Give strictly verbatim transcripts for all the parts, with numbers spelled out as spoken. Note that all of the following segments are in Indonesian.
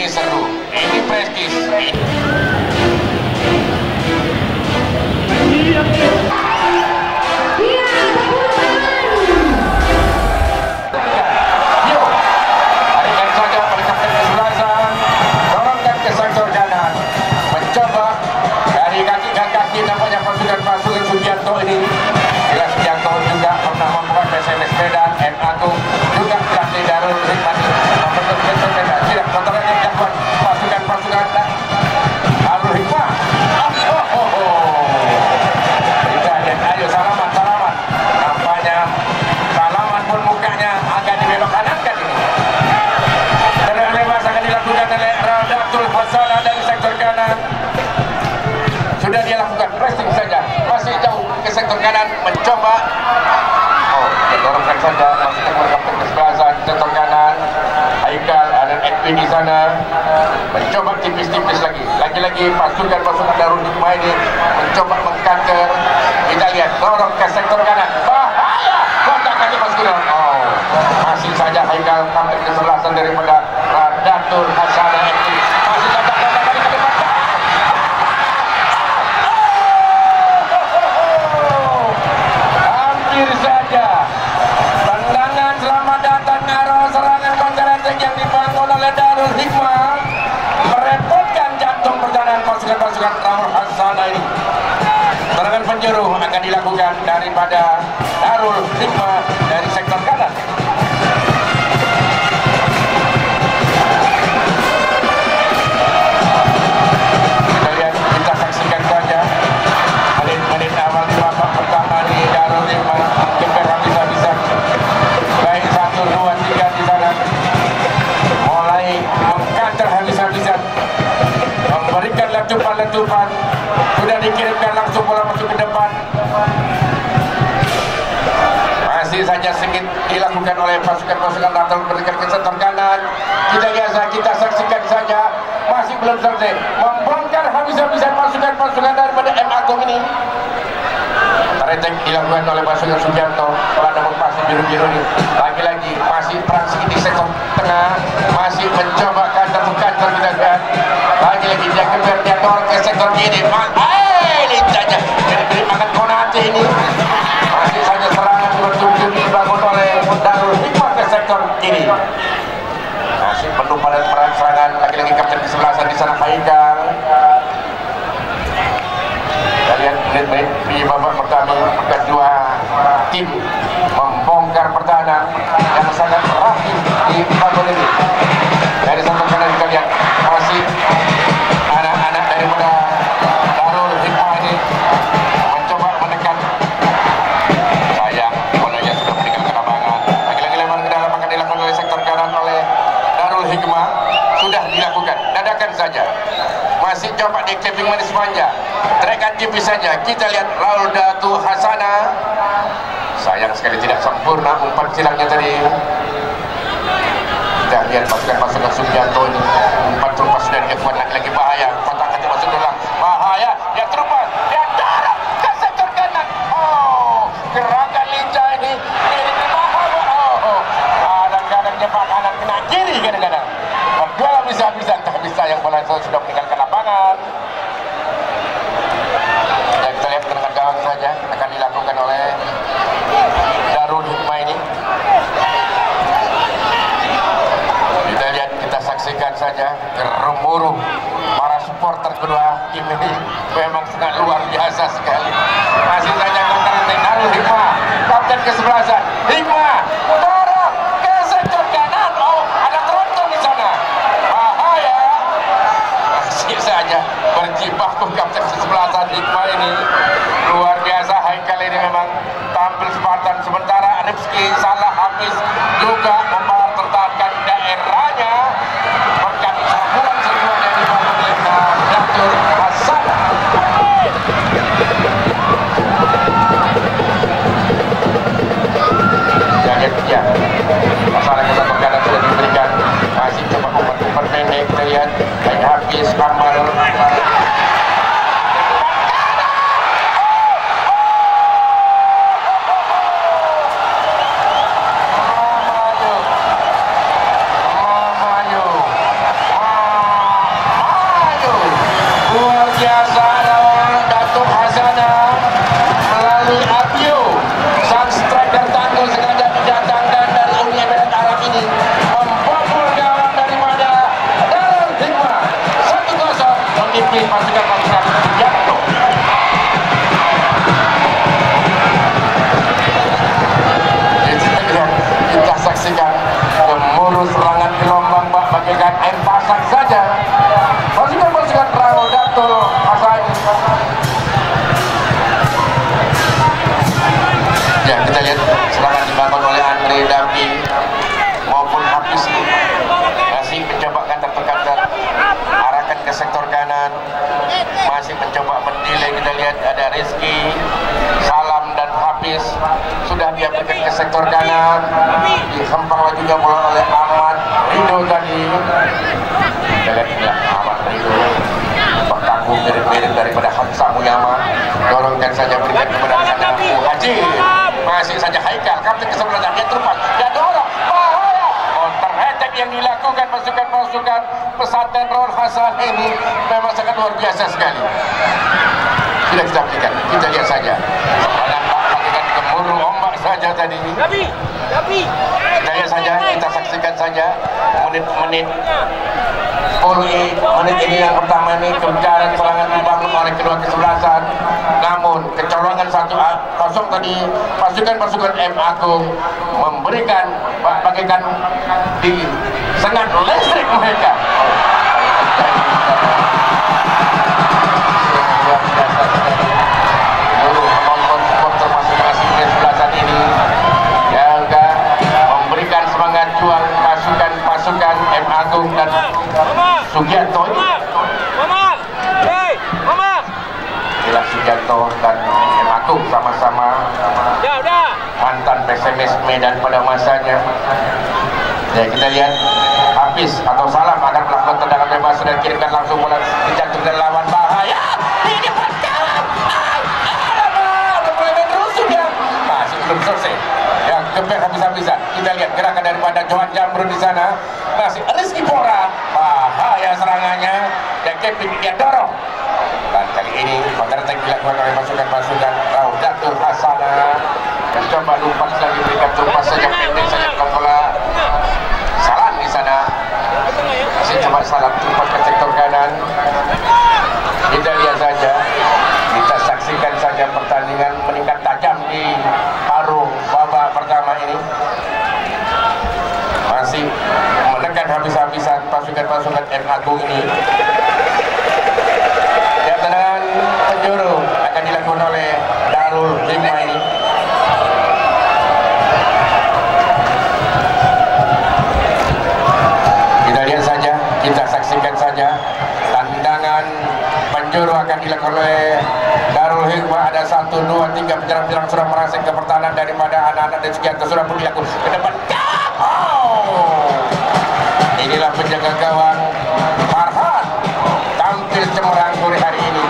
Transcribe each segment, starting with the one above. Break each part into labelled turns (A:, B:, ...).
A: Ini seru, ini prestis. Pasukan Sugianto ini, bila Sugianto juga pernah membuat P S M S Medan, M Agung juga pelatih Darul Hikmah membentuk P S M Medan. Tidak kontranya dilakukan pasukan-pasukan Darul Hikmah. Oh, oh, oh, oh. Kita lihat, ayo salaman, salaman. Nampaknya salaman pun mukanya agak dibelok kanankan ini. Tendangan lepas akan dilakukan oleh Radatul Hasanah dari sektor kanan. Sudah dia lakukan pressing saja, masih jauh ke sektor kanan, mencoba oh, mendorongkan saja, masih terkapten kesebelasan sektor kanan. Haikal ada Edwin di sana, mencoba tipis-tipis lagi, lagi-lagi pasukan-pasukan Darul Hikmah ini mencoba mengkanter. Kita lihat dorong ke sektor kanan, bahaya, kotak kaki pasukan. Oh, masih saja Haikal kapten kesebelasan daripada Radatul Hasanah Edwin, masih kotak kaki ke depan. Saja tendangan selamat datang arah serangan kontratek yang dibangun oleh Darul Hikmah merepotkan jantung perjalanan pasukan-pasukan Darul Hasanah ini. Serangan penjuru akan dilakukan daripada Darul Hikmah dari sektor kanan. Kita lihat, kita saksikan saja menit-menit awal di babak pertama di Darul Hikmah. Baik satu, dua, tiga di sana mulai mengkanter habis-habisan, memberikan letupan-letupan, sudah dikirimkan langsung bola masuk ke depan. Masih saja sedikit dilakukan oleh pasukan-pasukan Darul berikan ke sektor kanan. Kita biasa kita saksikan saja, masih belum selesai membongkar habis-habisan pasukan-pasukan daripada M Agung ini. Retek dilakukan oleh pasukan Sugianto. Kalau namun pasti biru-biru ini lagi-lagi masih perang sedikit di sektor tengah, masih mencoba kantor-kantor. Kita lihat lagi-lagi dia keber dia dorong ke sektor kiri. Eh, lincahnya diberi makan Konate ini. Masih saja serangan bertujuan dibangun oleh Darul Hikmah ke sektor kiri. Masih penuh pada perang serangan. Lagi-lagi kapten kesebelasan di sana Haikal. Lihat menit-menit di babak pertama, kedua tim membongkar pertahanan yang sangat rapi di babak ini. Dari satu kanan kita lihat masih anak-anak daripada Darul Hikmah ini mencoba menekan. Sayang, bolanya sudah meninggalkan lapangan. Lagi-lagi lebar ke dalam akan dilakukan oleh sektor kanan oleh Darul Hikmah. Sudah dilakukan, dadakan saja. Masih coba di clipping manis manja, terikan tipis saja. Kita lihat Radatul Hasanah, sayang sekali tidak sempurna umpan silangnya tadi. Kita lihat pasukan-pasukan Sugianto ini, umpan terupas dari Evan lagi-lagi bahaya, kotak hati masuk dalam bahaya. Dia terupas, dia dorong ke sektor kanan. Oh, gerakan lincah ini, ini bahaya. Oh, kadang-kadang jebak kanan kena kiri, kadang-kadang berdua bisa-bisa, tak bisa yang bola sudah meninggalkan lapangan. Ya, kita lihat dengan gawang saja akan dilakukan oleh Darul Hikmah ini. Kita lihat, kita saksikan saja gemuruh para supporter kedua tim ini memang sangat luar biasa sekali. Masih saja kontratek Darul Hikmah, kapten kesebelasan Hikmah dorong ke sektor kanan. Oh, ada tronton di sana. Bahaya. Masih saja berjibaku kapten kesebelasan Hikmah ini. Luar biasa, Haikal ini memang tampil Spartan. Sementara Rizky Salah Hafiz juga mempertahankan daerahnya berkat serbuan-serbuan yang dibangun oleh Radatul Hasanah. Jadi ya, masalah kesatuan kanan sudah diberikan. Masih coba umpan-umpan pendek. Kita lihat Hafiz Kamal. tapi pasukan-pasukan jatuh. Kita saksikan gemuruh serangan gelombang bak bagaikan air pasang saja. Pasukan-pasukan Raudatul Hasain. Ya, kita lihat serangan dibangun oleh Andre Dapi maupun Hafiz masih mencoba kanter-kanter arahkan ke sektor kanan, masih mencoba mendelay. Kita lihat ada Rizky, Salam dan Hafiz sudah diambilkan ke sektor kanan, dihempang juga bola oleh Ahmad Rido tadi. Kita lihat inilah Ahmad Rido bertanggung mirip-mirip daripada Hamzah Muyama, dorongkan saja berikan kepada sana Haji, masih saja Haikal kapten kesebelasan dia terupas dia dorong, bahaya counter attack yang dilakukan pasukan-pasukan pesantren Raul Hasan ini memang sangat luar biasa sekali. Tidak kita berikan, kita lihat saja serangan bagaikan gemuruh ombak saja tadi. Kita lihat saja, kita saksikan saja menit-menit Poli menit ini yang pertama ini kebenaran serangan dibangun oleh kedua kesebelasan, namun kecolongan satu kosong tadi pasukan-pasukan M Agung memberikan bagaikan di sengat listrik mereka. Seluruh penonton supporter masing-masing kesebelasan ini juga memberikan semangat juang pasukan-pasukan M Agung dan Sugianto. Inilah Sugianto dan M Agung sama-sama mantan pesimis Medan pada masanya. Ya, kita lihat Hafiz atau Salam akan melakukan tendangan bebas dan kirimkan langsung bola dijantung dan lawan, bahaya. Ini pertama. Masih belum selesai. Yang kebek habis-habisan. Kita lihat gerakan daripada Johan Jamrun di sana. Masih Rizky Pora, bahaya serangannya. Dan Kevin dia dorong. Dan kali ini counter attack dilakukan oleh pasukan-pasukan Raudatul Hasanah. Dan coba lumpat lagi berikan tumpas saja pendek saja ke bola. Salam di sana. Masih coba Salam tumpas ke sektor kanan. Kita lihat saja. Kita saksikan saja pertandingan meningkat tajam di paruh babak pertama ini. Masih menekan habis-habisan pasukan-pasukan M Agung ini. Dan tendangan penjuru akan dilakukan oleh Darul Hikmah ini. Kita lihat saja, kita saksikan saja tendangan penjuru akan dilakukan oleh Darul Hikmah. Ada satu, dua, tiga penyerang-penyerang sudah merangsek ke pertahanan daripada anak-anak dan Sugianto sudah pun dilakukan ke depan. Oh, inilah penjaga gawang Farhan tampil cemerlang sore hari ini.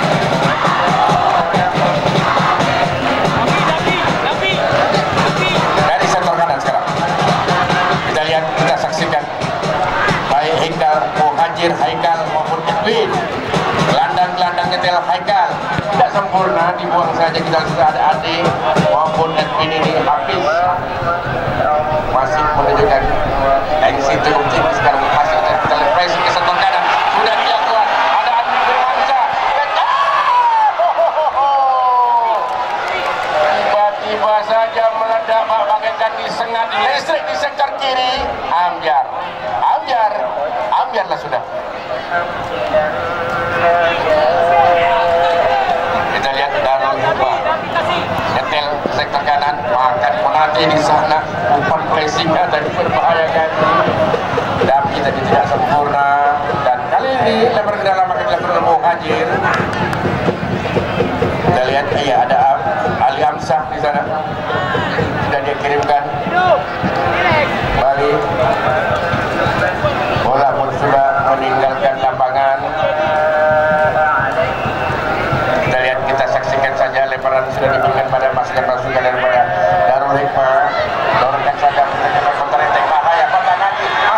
A: Dari sektor kanan sekarang kita lihat, kita saksikan baik Haikal, Muhajir, Haikal maupun Edwin. Gelandang-gelandang nyetel Haikal tidak sempurna, dibuang saja. Kita sudah ada Ade maupun Edwin ini. Hafiz masih menunjukkan tensi cukup tinggi sekarang. Hasil telepresi ke sektor kanan sudah dilakukan. Ada Andi Firmansyah. Tiba-tiba saja meledak bagaikan disengat listrik di sektor kiri. Ambyar, Ambyar, Ambyarlah sudah. Kita lihat Darul Hikmah nyetel sektor kanan, makan penalti di sana, umpan pressingnya tadi berbahaya kan. Tapi tadi tidak sempurna, dan kali ini lebar ke dalam akan dilakukan oleh Muhajir. Kita lihat, iya ada Ali Amsah di sana, sudah dia kirimkan balik. Bola pun sudah meninggalkan lapangan. Kita lihat, kita saksikan saja lebaran sudah diberikan pada pasukan-pasukan daripada Darul Hikmah. Dorongkan saja counter attack, bahaya, kotak kaki.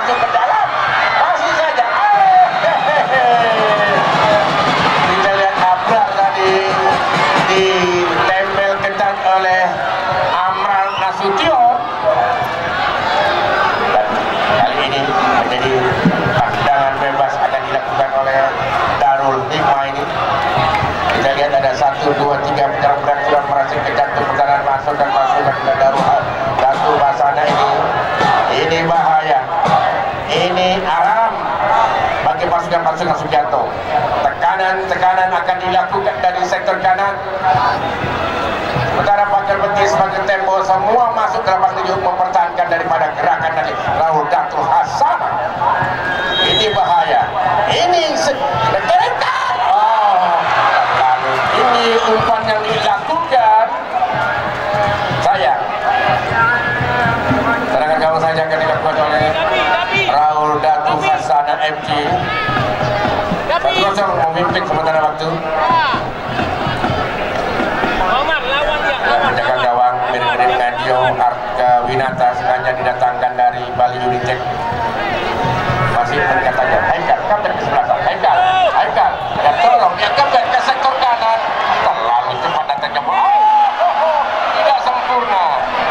A: pasukan pasukan Sugianto. Tekanan tekanan akan dilakukan dari sektor kanan. Sementara Pakar Betis sebagai tempo semua masuk ke lapangan tujuh mempertahankan daripada gerakan dari Raul Datu Hasan. Ini bahaya. Ini sedekat. Oh, lalu ini umpan yang dilakukan. Sayang. Serangan gawang saja akan dilakukan oleh Raul Datu Hasan M J. satu kosong memimpin sementara waktu. Menjaga gawang mirip-mirip Nadio Arga Winata sengaja didatangkan dari Bali United. Masih berkatanya Haikal, kapten kesebelasan Haikal, Haikal dan tolong dia kapten ke sektor kanan. Terlalu cepat datangnya bola. Oh, oh, oh, tidak sempurna.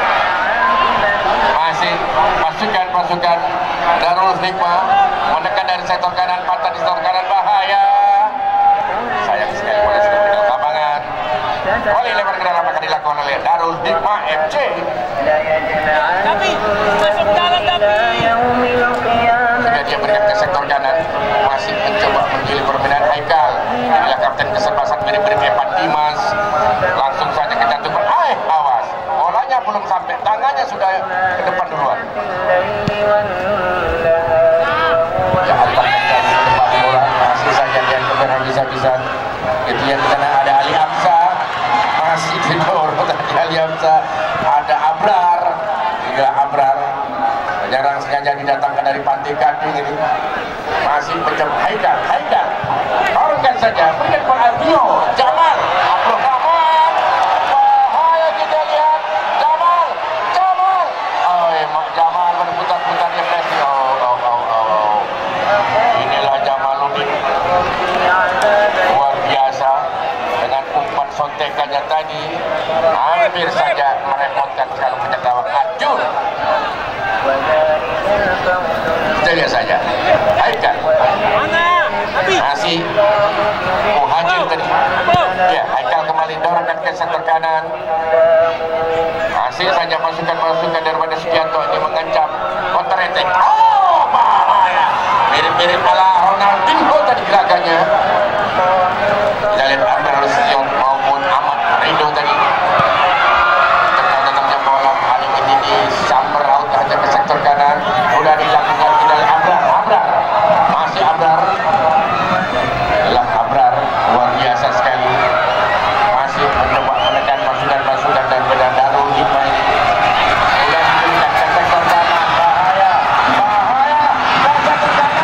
A: Masih pasukan-pasukan Darul Hikmah menekan dari sektor kanan, patah di sektor kanan, bahaya. Sayang sekali bola sudah pindah lapangan. Kembali lebar ke dalam akan dilakukan oleh Darul Hikmah M C.
B: Tapi masuk dalam tapi.
A: Jika dia berikan ke sektor kanan, masih mencoba menggilir permainan Haikal. Inilah kapten kesebelasan mirip-mirip Evan Dimas. Langsung saja kecantuman. Eh, awas. Bolanya belum sampai, tangannya sudah ke depan duluan. Ya, antarkan ke depan bola. Masih saja dia kemudian habis-habisan. Itu yang di sana ada Ali Amsa. Masih didorong tadi Ali Amsa. Ada Abrar. Inilah Abrar. Penyerang sengaja didatangkan dari Pantai Gading ini. Masih mencoba Haikal, Haikal. Torongkan saja, berikan kepada Alvio, Jamal, Abdul Rahman. Bahaya kita lihat, Jamal, Jamal. Oh, emak Jamal berputar-putar yang pasti. Oh, oh, oh, oh. Inilah Jamaluddin. Luar biasa dengan umpan sontekannya tadi. Hampir saja merepotkan kalau punya gawang Ajur. Kita lihat saja Haikal masih Muhajir tadi. Ya, Haikal kembali dorongkan ke sektor kanan. Masih saja pasukan-pasukan daripada Sugianto ini mengancam counter attack. Oh, bahaya. Mirip-mirip ala Ronaldinho tadi gerakannya. Kita lihat Amir Sion maupun Ahmad Rido tadi. Tetap-tetapnya bola kali ini disamber out saja ke sektor kanan. Sudah dilakukan di dalam Abrar, Abrar. Masih Abrar. Adalah Abrar, luar biasa sekali. Masih mencoba menekan pasukan-pasukan dan beda Darul Hikmah ini. Sudah diberikan ke sektor kanan. Bahaya, bahaya. Ke sektor kanan.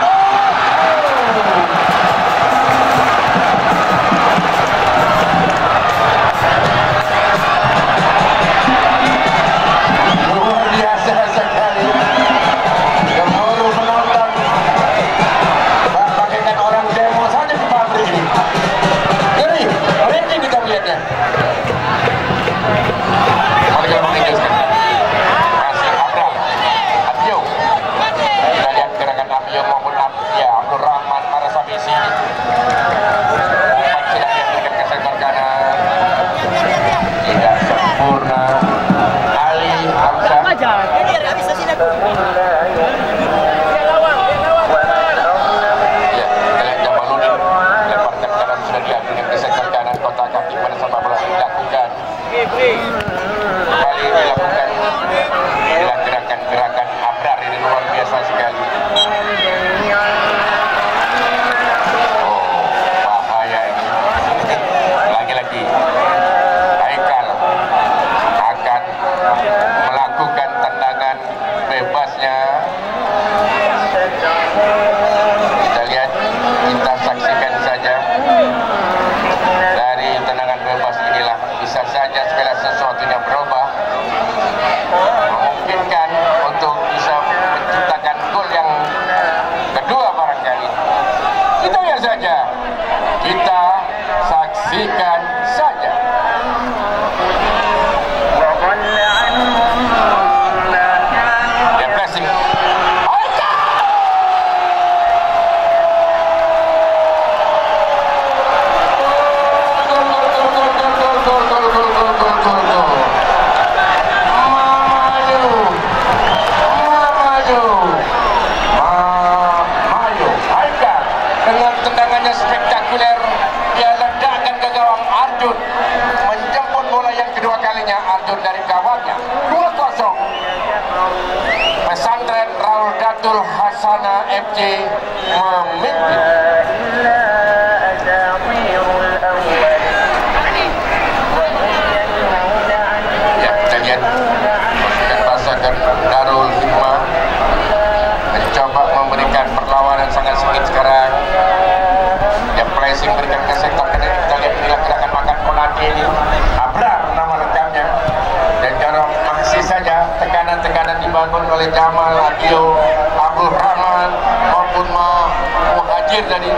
A: Oh. Luar biasa sekali. Gemuruh penonton. Bagaikan orang demo saja di pabrik ini. Ngeri, mereka kita melihatnya. Kembali ke lapangan hijau sekarang. Masih Abrar, Abio. Kita lihat gerakan Abio maupun Abia, Abdul Rahman, Marasabisi. Umpan sudah diberikan ke sektor kanan. Tidak sempurna. Ali Hamzah. Ya, kita lihat Jamaluddin lemparkan kanan sudah diambil ke sektor kanan, kotak kaki pada sepak bola dilakukan. Kembali dilakukan. Inilah gerakan-gerakan Abrar ini luar biasa sekali. Oh, bahaya ini. Lagi-lagi Haikal akan melakukan tendangan bebasnya. Kita lihat, kita saksikan saja. Dari tendangan bebas inilah bisa saja segala sesuatunya berubah, memungkinkan untuk bisa menciptakan gol yang Hassana F C memimpin. Ya, kita lihat pasukan Darul Hikmah mencoba memberikan perlawanan sangat sengit sekarang. Yang placing berikan ke sektor kanan. Kita lihat inilah gerakan makan Konate ini. Abrar nama lengkapnya. Dan Jarong masih saja tekanan-tekanan dibangun oleh Jamal, Adio, Abdul Rahman maupun Muhajir tadi.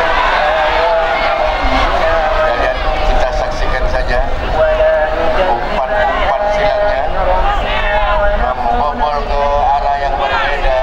A: Dan kita saksikan saja umpan-umpan silangnya membobol ke arah yang berbeda.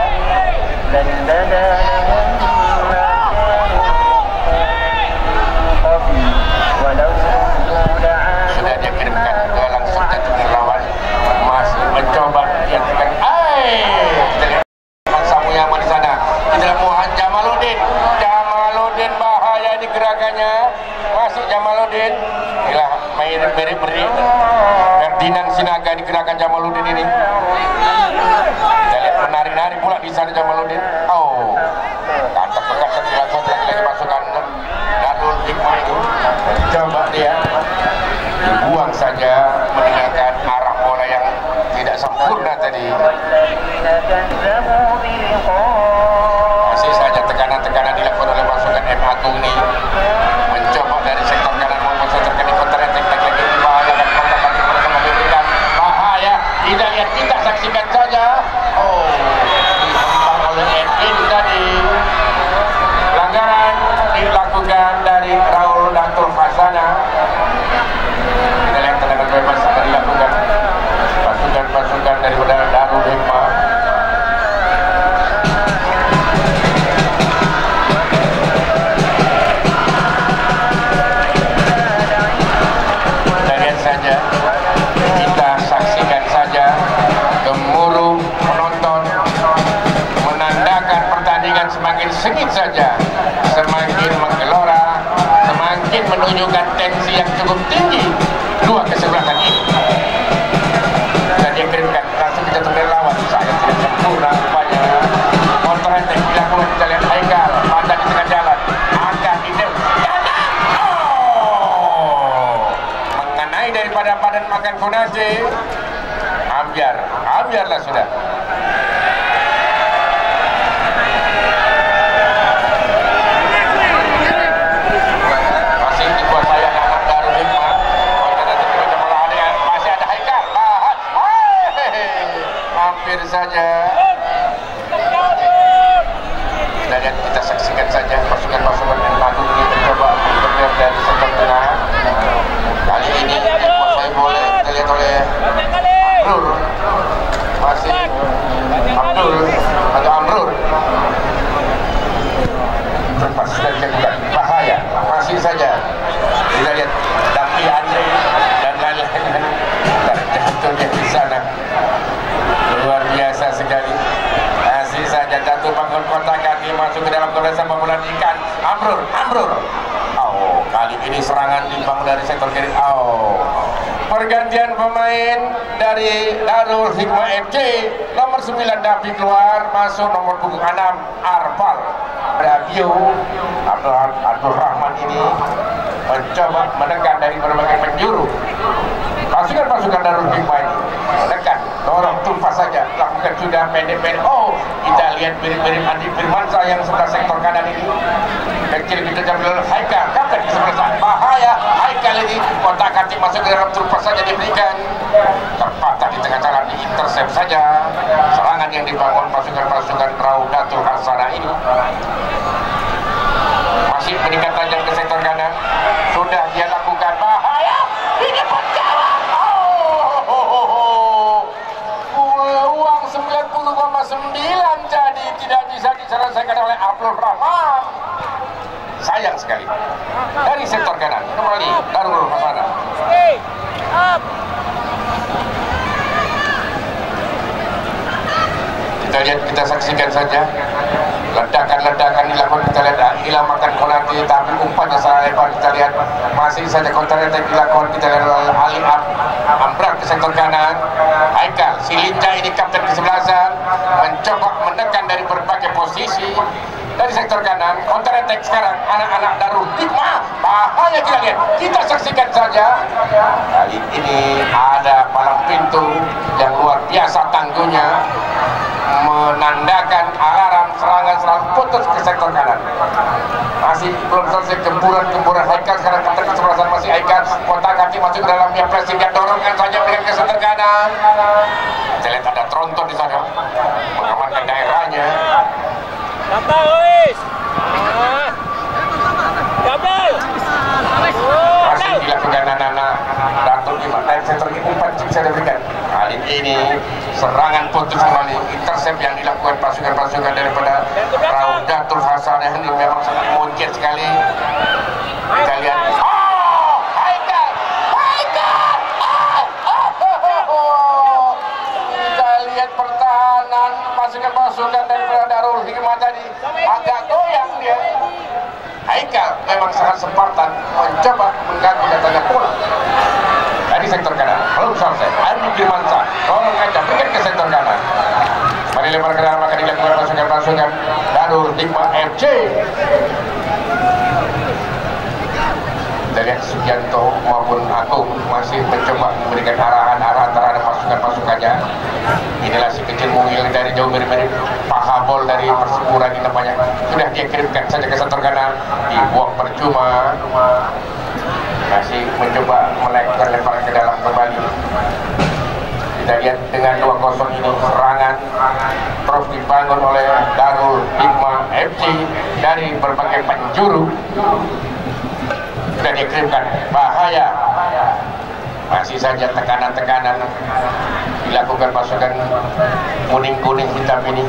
A: Sudah dia kirimkan ke langsung jatuh lawan, masih mencoba dia tekan. Kita lihat Samu Yaman di sana. Kita lihat Muhammad Jamaluddin. Jamaluddin bahaya di gerakannya. Masuk Jamaluddin. Inilah main beri-beri. Ferdinand Sinaga di gerakan Jamaluddin ini. Kita lihat menari-nari pula di sana Jamaluddin. Oh, kata pekat dilakukan lagi pasukan Darul Hikmah itu. Coba dia dibuang saja meninggalkan arah bola yang tidak sempurna tadi. Masih saja tekanan-tekanan dilakukan oleh pasukan M Agung ini, mencoba dari sektor kanan maupun sektor kiri kontra attack lagi membahayakan kontra kaki mereka memberikan bahaya. Tidak lihat, kita saksikan saja. Oh, ditembak oleh Edwin tadi. Pelanggaran dilakukan dari Raul Datul Hassana. Kita lihat tendangan bebas akan dilakukan pasukan-pasukan daripada Darul Hikmah. Kita lihat saja, kita saksikan saja gemuruh penonton menandakan pertandingan semakin sengit saja, semakin menggelora, semakin menunjukkan tensi yang cukup tinggi dua kesebelasan ini. Dan dia kirimkan langsung kita tunggu lawan. Saya tidak sempurna rupanya. Counter attack dilakukan, kita lihat Haikal pada di tengah jalan. Akan tidak. Oh, mengenai daripada badan makan Konate. Ambiar, ambiarlah sudah. Saja kita lihat, kita saksikan saja pasukan-pasukan yang Agung ini mencoba bergerak dari sektor tengah. Kali ini saya boleh kita lihat oleh Abdul, masih Abdul atau Amrul lepas dari jangkaan bahaya. Masih saja kita lihat Dapi Andre dan lain-lain jatuhnya di sana. Luar biasa sekali. Masih saja jatuh bangun kotak kaki masuk ke dalam goresan pembulan ikan. Amrur, Amrur. Oh, kali ini serangan dibangun dari sektor kiri. Oh, pergantian pemain dari Darul Hikmah F C. Nomor sembilan Dapi keluar, masuk nomor punggung enam Arfal. Radio Abdul, Abdul Rahman ini mencoba menekan dari berbagai penjuru. Pasukan-pasukan Darul Hikmah ini menekan, dorong, tumpas saja, lakukan sudah pendek-pendek. Oh, kita lihat mirip-mirip Andi Firmansyah yang sebelah sektor kanan ini. Kecil kita jambil Haikal, kapten di sebelah sana. Bahaya, Haikal ini kotak kaki masuk ke dalam, tumpas saja diberikan. Terpatah di tengah jalan, diintersep saja. Serangan yang dibangun pasukan-pasukan Raudatul Hassana ini. Masih meningkat tajam ke sektor kanan. Sudah dia lakukan, bahaya. Ini penjara. Uang sembilan puluh koma sembilan jadi tidak bisa diselesaikan oleh Abdul Rahman. Sayang sekali. Dari sektor kanan kembali Darul Hassana. Kita lihat, kita saksikan saja ledakan-ledakan dilakukan. Kita lihat hilang makan Konate, tapi umpannya salah lebar. Kita lihat masih saja counter attack dilakukan. Kita lihat Ali Ab Ambrak ke sektor kanan. Haikal, si lincah ini kapten kesebelasan, mencoba menekan dari berbagai posisi. posisi dari sektor kanan, counter attack sekarang anak-anak Darul Hikmah. Bahaya kita lihat, kita saksikan saja. Kali ini ada palang pintu yang luar biasa tangguhnya, menandakan alarm serangan-serangan putus ke sektor kanan. Masih belum selesai gempuran-gempuran Haikal, sekarang kita kesebelasan masih Haikal, kotak kaki masuk ke dalamnya, pressing dan dorongkan saja dengan ke sektor kanan. Kita lihat ada Tronton di sana mengamankan daerahnya.
B: Gampang, Luis. Gampang.
A: Masih dilakukan anak-anak Datul Hikmah dari sektor ini, umpan saya berikan. Kali ini serangan putus kembali, intercept yang dilakukan pasukan-pasukan daripada Raudatul Hasanah ini memang sangat mungkin sekali. Kita lihat, oh, Haikal, Haikal, oh, oh, oh. Kita lihat pertahanan pasukan-pasukan daripada Darul Hikmah tadi agak goyang dia. Haikal memang sangat Spartan mencoba mengganggu datanya bola dari sektor kanan. Belum selesai, Adi Firmansyah tolong aja berikan ke sektor kanan. Mari lebar ke dalam akan dilakukan pasukan-pasukan Darul Hikmah F C. Kita lihat Sugianto maupun Agung masih mencoba memberikan arahan-arahan terhadap pasukan-pasukannya. Inilah si kecil mungil dari jauh mirip-mirip Pahabol dari Persipura ini namanya. Sudah dia kirimkan saja ke sektor kanan, dibuang percuma. Masih mencoba melempar ke dalam kembali. Kita lihat dengan dua kosong ini serangan terus dibangun oleh Darul Hikmah F C dari berbagai penjuru. Sudah dikirimkan, bahaya. Masih saja tekanan-tekanan dilakukan pasukan kuning-kuning hitam ini.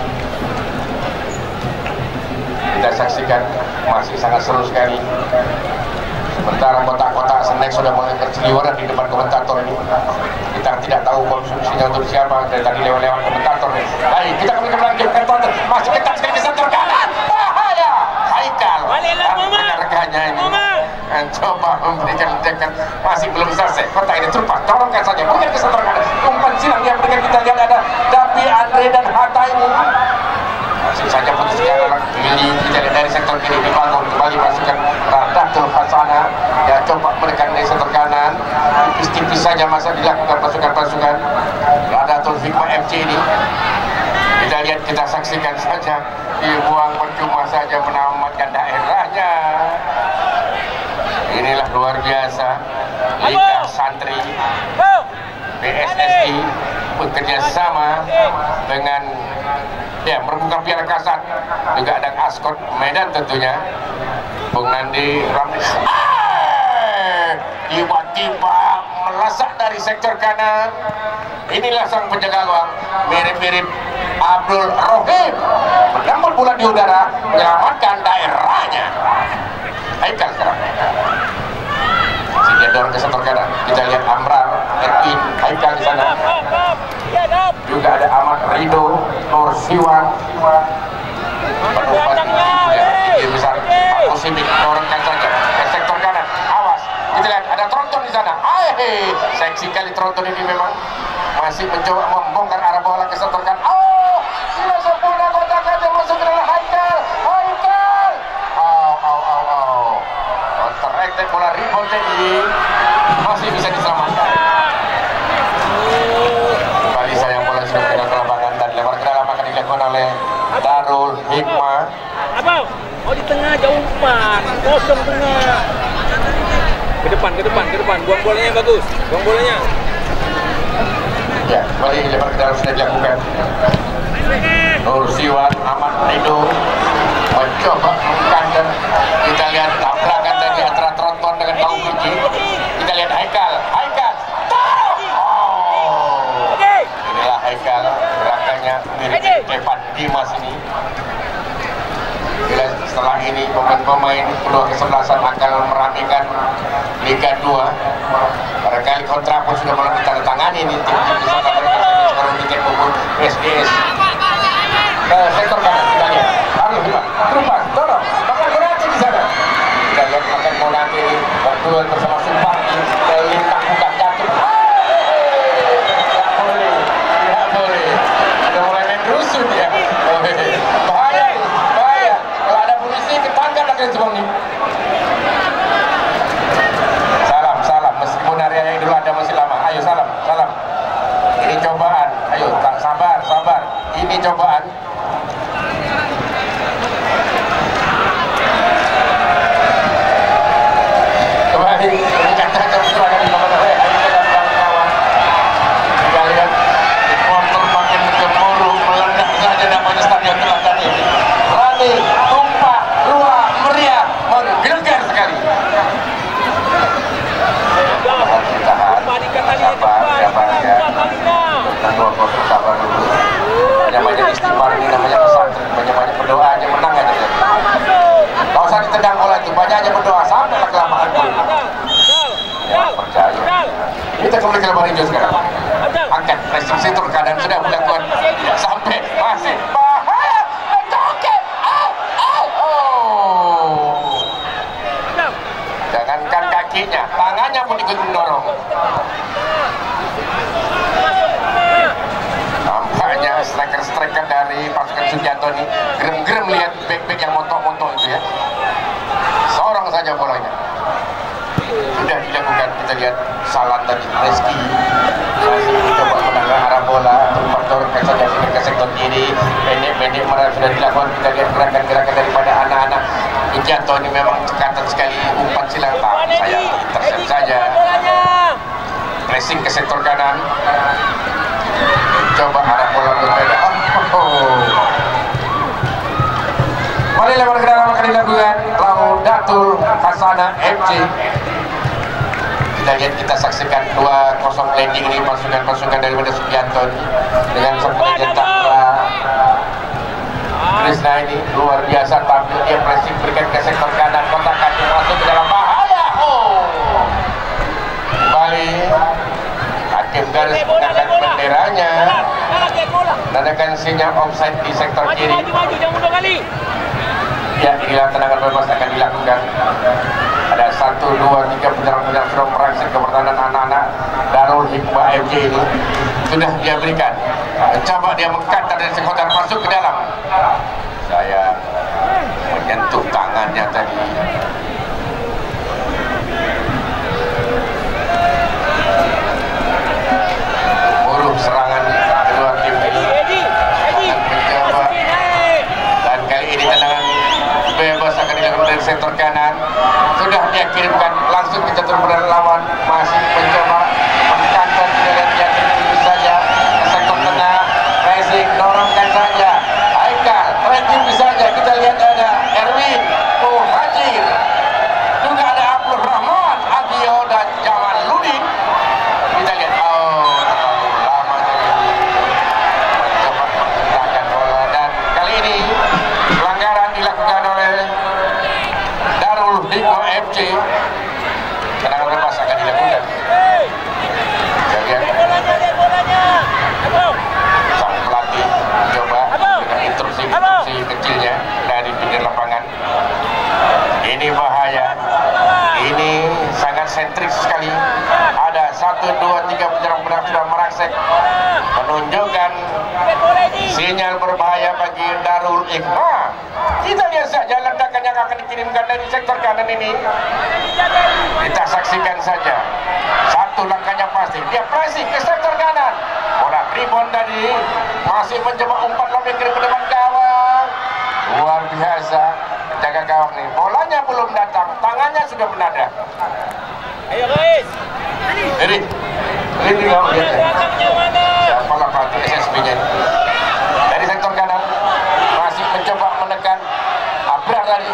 A: Kita saksikan masih sangat seru sekali. Sementara kotak-kotak snack sudah mulai berseliweran di depan komentator ini. Kita tidak tahu konsumsinya untuk siapa, dari tadi lewat-lewat komentator ini. Baik, kita kembali ke belakang komentator. Masih ketat sekali di sektor kanan. Bahaya. Haikal. Rekan-rekannya ini coba memberikan ledakan, masih belum selesai. Kotak ini terlepas, tolongkan saja, bukan ke sektor kanan. Umpan silang yang berikan, kita lihat ada Dapi, Andre dan Hatta ini. Masih saja putus ke arah kiri. Kita lihat dari sektor kiri dibangun kembali pasukan Raudatul Hasanah. Ya, coba berikan dari sektor kanan, tipis-tipis saja masa dilakukan pasukan-pasukan Raudatul Hikmah F C ini. Kita lihat, kita saksikan saja, dibuang percuma saja menamatkan daerahnya. Inilah luar biasa Liga Santri P S S I bekerja sama dengan ya merebutkan Piala Kasat, juga ada Askot Medan tentunya. Bung Nandi Ramli tiba-tiba melesat dari sektor kanan. Inilah sang penjaga gawang, mirip-mirip Abdul Rohim, menambah bola di udara, menyelamatkan daerahnya. Haikal sekarang sehingga dorong ke sektor kanan. Kita lihat Amrar, Erwin, Haikal di sana. Juga ada Ahmad Rido, Nur Siwan, penumpang yang besar. Pak Musibik dorongkan saja ke sektor kanan. Awas, kita lihat ada Tronton di sana. Ayy, seksi kali Tronton ini memang masih mencoba membongkar arah bola ke sektor kanan. Oh, tidak sempurna, kotak aja masuk ke dalam Haikal. Haikal. Oh, oh, oh, oh. Counter-attack bola rebound ini masih bisa diselamatkan. Kembali sayang bola sudah kena ke lapangan dan lewat ke dalam akan dilakukan oleh Darul Hikmah.
B: Abang, oh di tengah jauh umpan, kosong tengah. Ke depan, ke depan, ke depan. Buang bolanya bagus, buang bolanya.
A: Ya, kembali lebar ke dalam sudah dilakukan. Nur Siwan, Ahmad Rido mencoba mengkandang. Kita lihat tabrakan tadi antara Tronton dengan Bau Kunci. Kita lihat Haikal, Haikal. Oh, inilah Haikal, gerakannya mirip Evan Dimas ini. Bila setelah ini pemain-pemain kedua kesebelasan akan merapikan Liga dua. Barangkali kontrak pun sudah mulai ditandatangani ini tim di sana, mereka sekarang tiket maupun S D S. Ke sektor kanan kita lihat. Lalu Hikmah, terlepas, dorong, makan Monati di sana. Kita lihat makan Monati berduel bersama Supardi, lintang buka jatuh. Tidak boleh, tidak boleh. Sudah mulai main rusuh dia. Bahaya. langsung mendorong. Nampaknya striker-striker dari pasukan Sugianto ini gerem-gerem lihat back-back yang montok-montok itu ya. Seorang saja bolanya. Sudah dilakukan, kita lihat Salan tadi, Rizky masih mencoba menangkap arah bola, mempertorkan saja ke sektor kiri, pendek-pendek marah sudah dilakukan. Kita lihat gerakan-gerakan daripada anak-anak Sugianto ini memang cekatan sekali, umpan silang, tapi saya intercept saja. Pressing ke sektor kanan, coba arah bola berbeda. Oh, oh. Kembali lebar ke dalam akan dilakukan Laudatul Hasanah F C. Kita lihat, kita saksikan dua kosong landing ini pasukan-pasukan daripada Sugianto dengan seperti jentak Krishna ini luar biasa tampil, dia pressing berikan ke sektor kanan, kotak kaki masuk ke dalam bahaya. Oh, kembali hakim garis mengangkat benderanya, menandakan sinyal offside di sektor kiri. Ya, inilah tendangan bebas akan dilakukan. Ada satu, dua, tiga penyerang-penyerang sudah merangsek ke pertahanan anak-anak Darul Hikmah F C ini. Sudah dia berikan. Coba dia mengkantar dari sektor masuk ke dalam. Saya menyentuh tangannya tadi. Buruh serangan kedua tim ini. Mencoba. Dan kali ini tendangan bebas akan dilakukan dari sektor kanan. Sudah dia kirimkan langsung ke catur berada lawan, masih mencoba mengkantar, tidak lihat dia kirim saja ke sektor tengah, racing dorongkan saja Haikal, racing saja. Kita lihat ada Erwin Muhajir, juga ada Abdul Rahman Adio dan Jamal Ludin. Kita lihat, oh terlalu lama jadi mencoba menggunakan bola, dan kali ini pelanggaran dilakukan oleh Darul Hikmah F C. Tendangan bebas akan dilakukan. Jadi sang pelatih mencoba dengan instruksi-instruksi kecilnya dari pinggir lapangan. Ini bahaya. Ini sangat sentrik sekali. Ada satu, dua, tiga penyerang-penyerang sudah merangsek, menunjukkan sinyal berbahaya bagi Darul Hikmah. Kita lihat saja ledakan yang akan dikirimkan dari sektor kanan ini. Kita saksikan saja. Satu langkahnya pasti, dia pressing ke sektor kanan. Bola rebound tadi masih mencoba umpan lebih ke depan gawang. Luar biasa jaga gawang nih. Bolanya belum datang, tangannya sudah menadah.
B: Ayo guys.
A: Jadi, ini tinggal lihat. Siapa lah pelatih S S B-nya ini? Dari sektor kanan masih mencoba menekan Abrar tadi.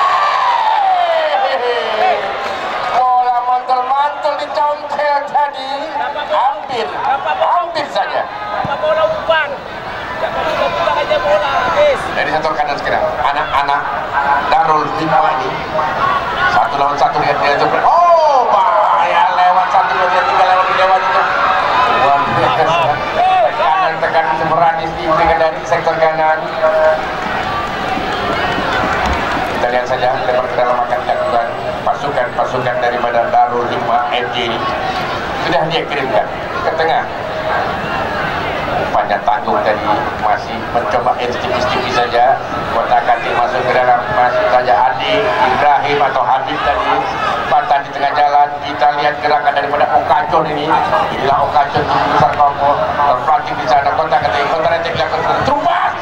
A: Bola mantul-mantul dicontel tadi. Hampir, hampir saja.
B: Bola umpan. Buka aja bola, guys.
A: Dari sektor kanan sekarang, anak-anak Darul Hikmah ini satu lawan satu lihat dia itu. Oh, bahaya lewat satu dia tiga lewat lewat itu. Luar biasa. Tekanan-tekanan semeradis diberikan dari sektor kanan. Kita lihat saja lebar ke dalam akan dilakukan pasukan-pasukan daripada Darul Hikmah F C ini. Sudah dia kirimkan ke tengah. Umpannya tanggung tadi, masih mencoba tipis-tipis saja. Kotak kaki masuk ke dalam, masuk saja Adi Ibrahim atau Habib tadi patah di tengah jalan. Kita lihat gerakan daripada Okacon ini. Inilah Okacon di besar Kongo, terpelanting di sana. Kotak kaki, kotak kaki dilakukan terupas.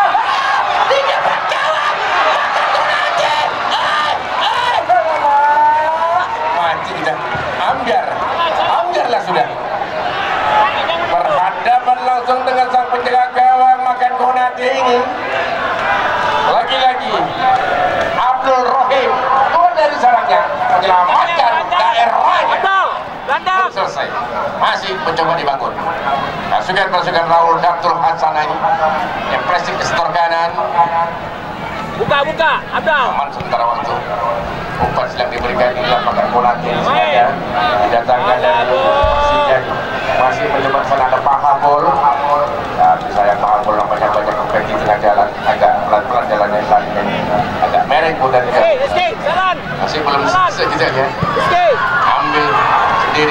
A: Mati kita, ambiar, ambiarlah sudah. Berhadapan langsung dengan sang penjaga gawang makan Konate ini. Lagi-lagi Abdul Rohim keluar dari sarangnya menyelamatkan daerahnya. Belum selesai, masih mencoba dibangun. Pasukan-pasukan Raul Datul Hasanah ini yang pressing ke sektor kanan.
B: Buka, buka, Abdul.
A: Aman sementara waktu. Umpan sedang diberikan di lapangan Konate sengaja didatangkan dari Persija. Masih mencoba sana ada Pahabol. Tapi saya Pahabol nampaknya banyak kompetisi tengah jalan, agak pelan-pelan jalannya tadi, agak merek udah dia.
B: Rizky, jalan.
A: Masih belum selesai kita ya.
B: Rizky.
A: Ambil sendiri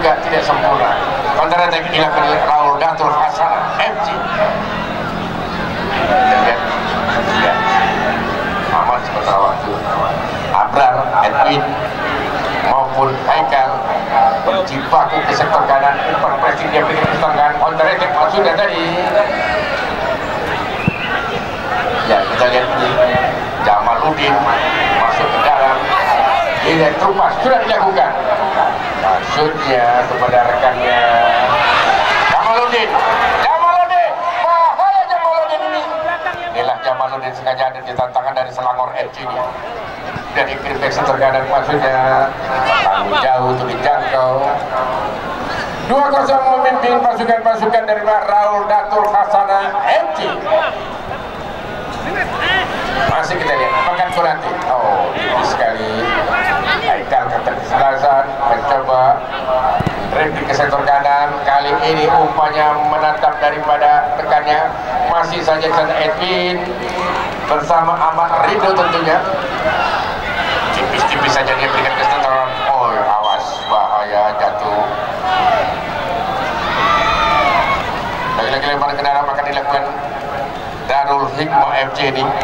A: juga tidak sempurna. Counter attack dilakukan oleh Raul Datul Hasanah F C. Lihat, lihat. Amat sementara waktu. Abrar, Edwin maupun Haikal berjibaku ke sektor kanan. Umpan pressing dia berikan ke sektor kanan. Counter attack maksudnya tadi. Ya, kita lihat ini Jamaluddin masuk ke dalam. Ini Trupas sudah dilakukan. Maksudnya kepada rekannya Jamaluddin. Jamaluddin, bahaya Jamaluddin ini. Inilah Jamaluddin sengaja ada di tantangan dari Selangor F C ini. Sudah dikirim ke sektor kanan, maksudnya tanggung jauh untuk dijangkau. dua kosong memimpin pasukan-pasukan dari Raul Datul Hasanah F C. Masih kita lihat Makan Suranti. Oh, ini sekali Haikal ke kesebelasan mencoba dribble ke sektor kanan. Kali ini umpannya menatap daripada rekannya. Masih saja sana Edwin bersama Ahmad Ridho tentunya. Tipis-tipis saja dia berikan ke sektor. Oh, awas, bahaya, jatuh. Lagi-lagi lemparan ke dalam akan dilakukan Darul Hikmah F C ini.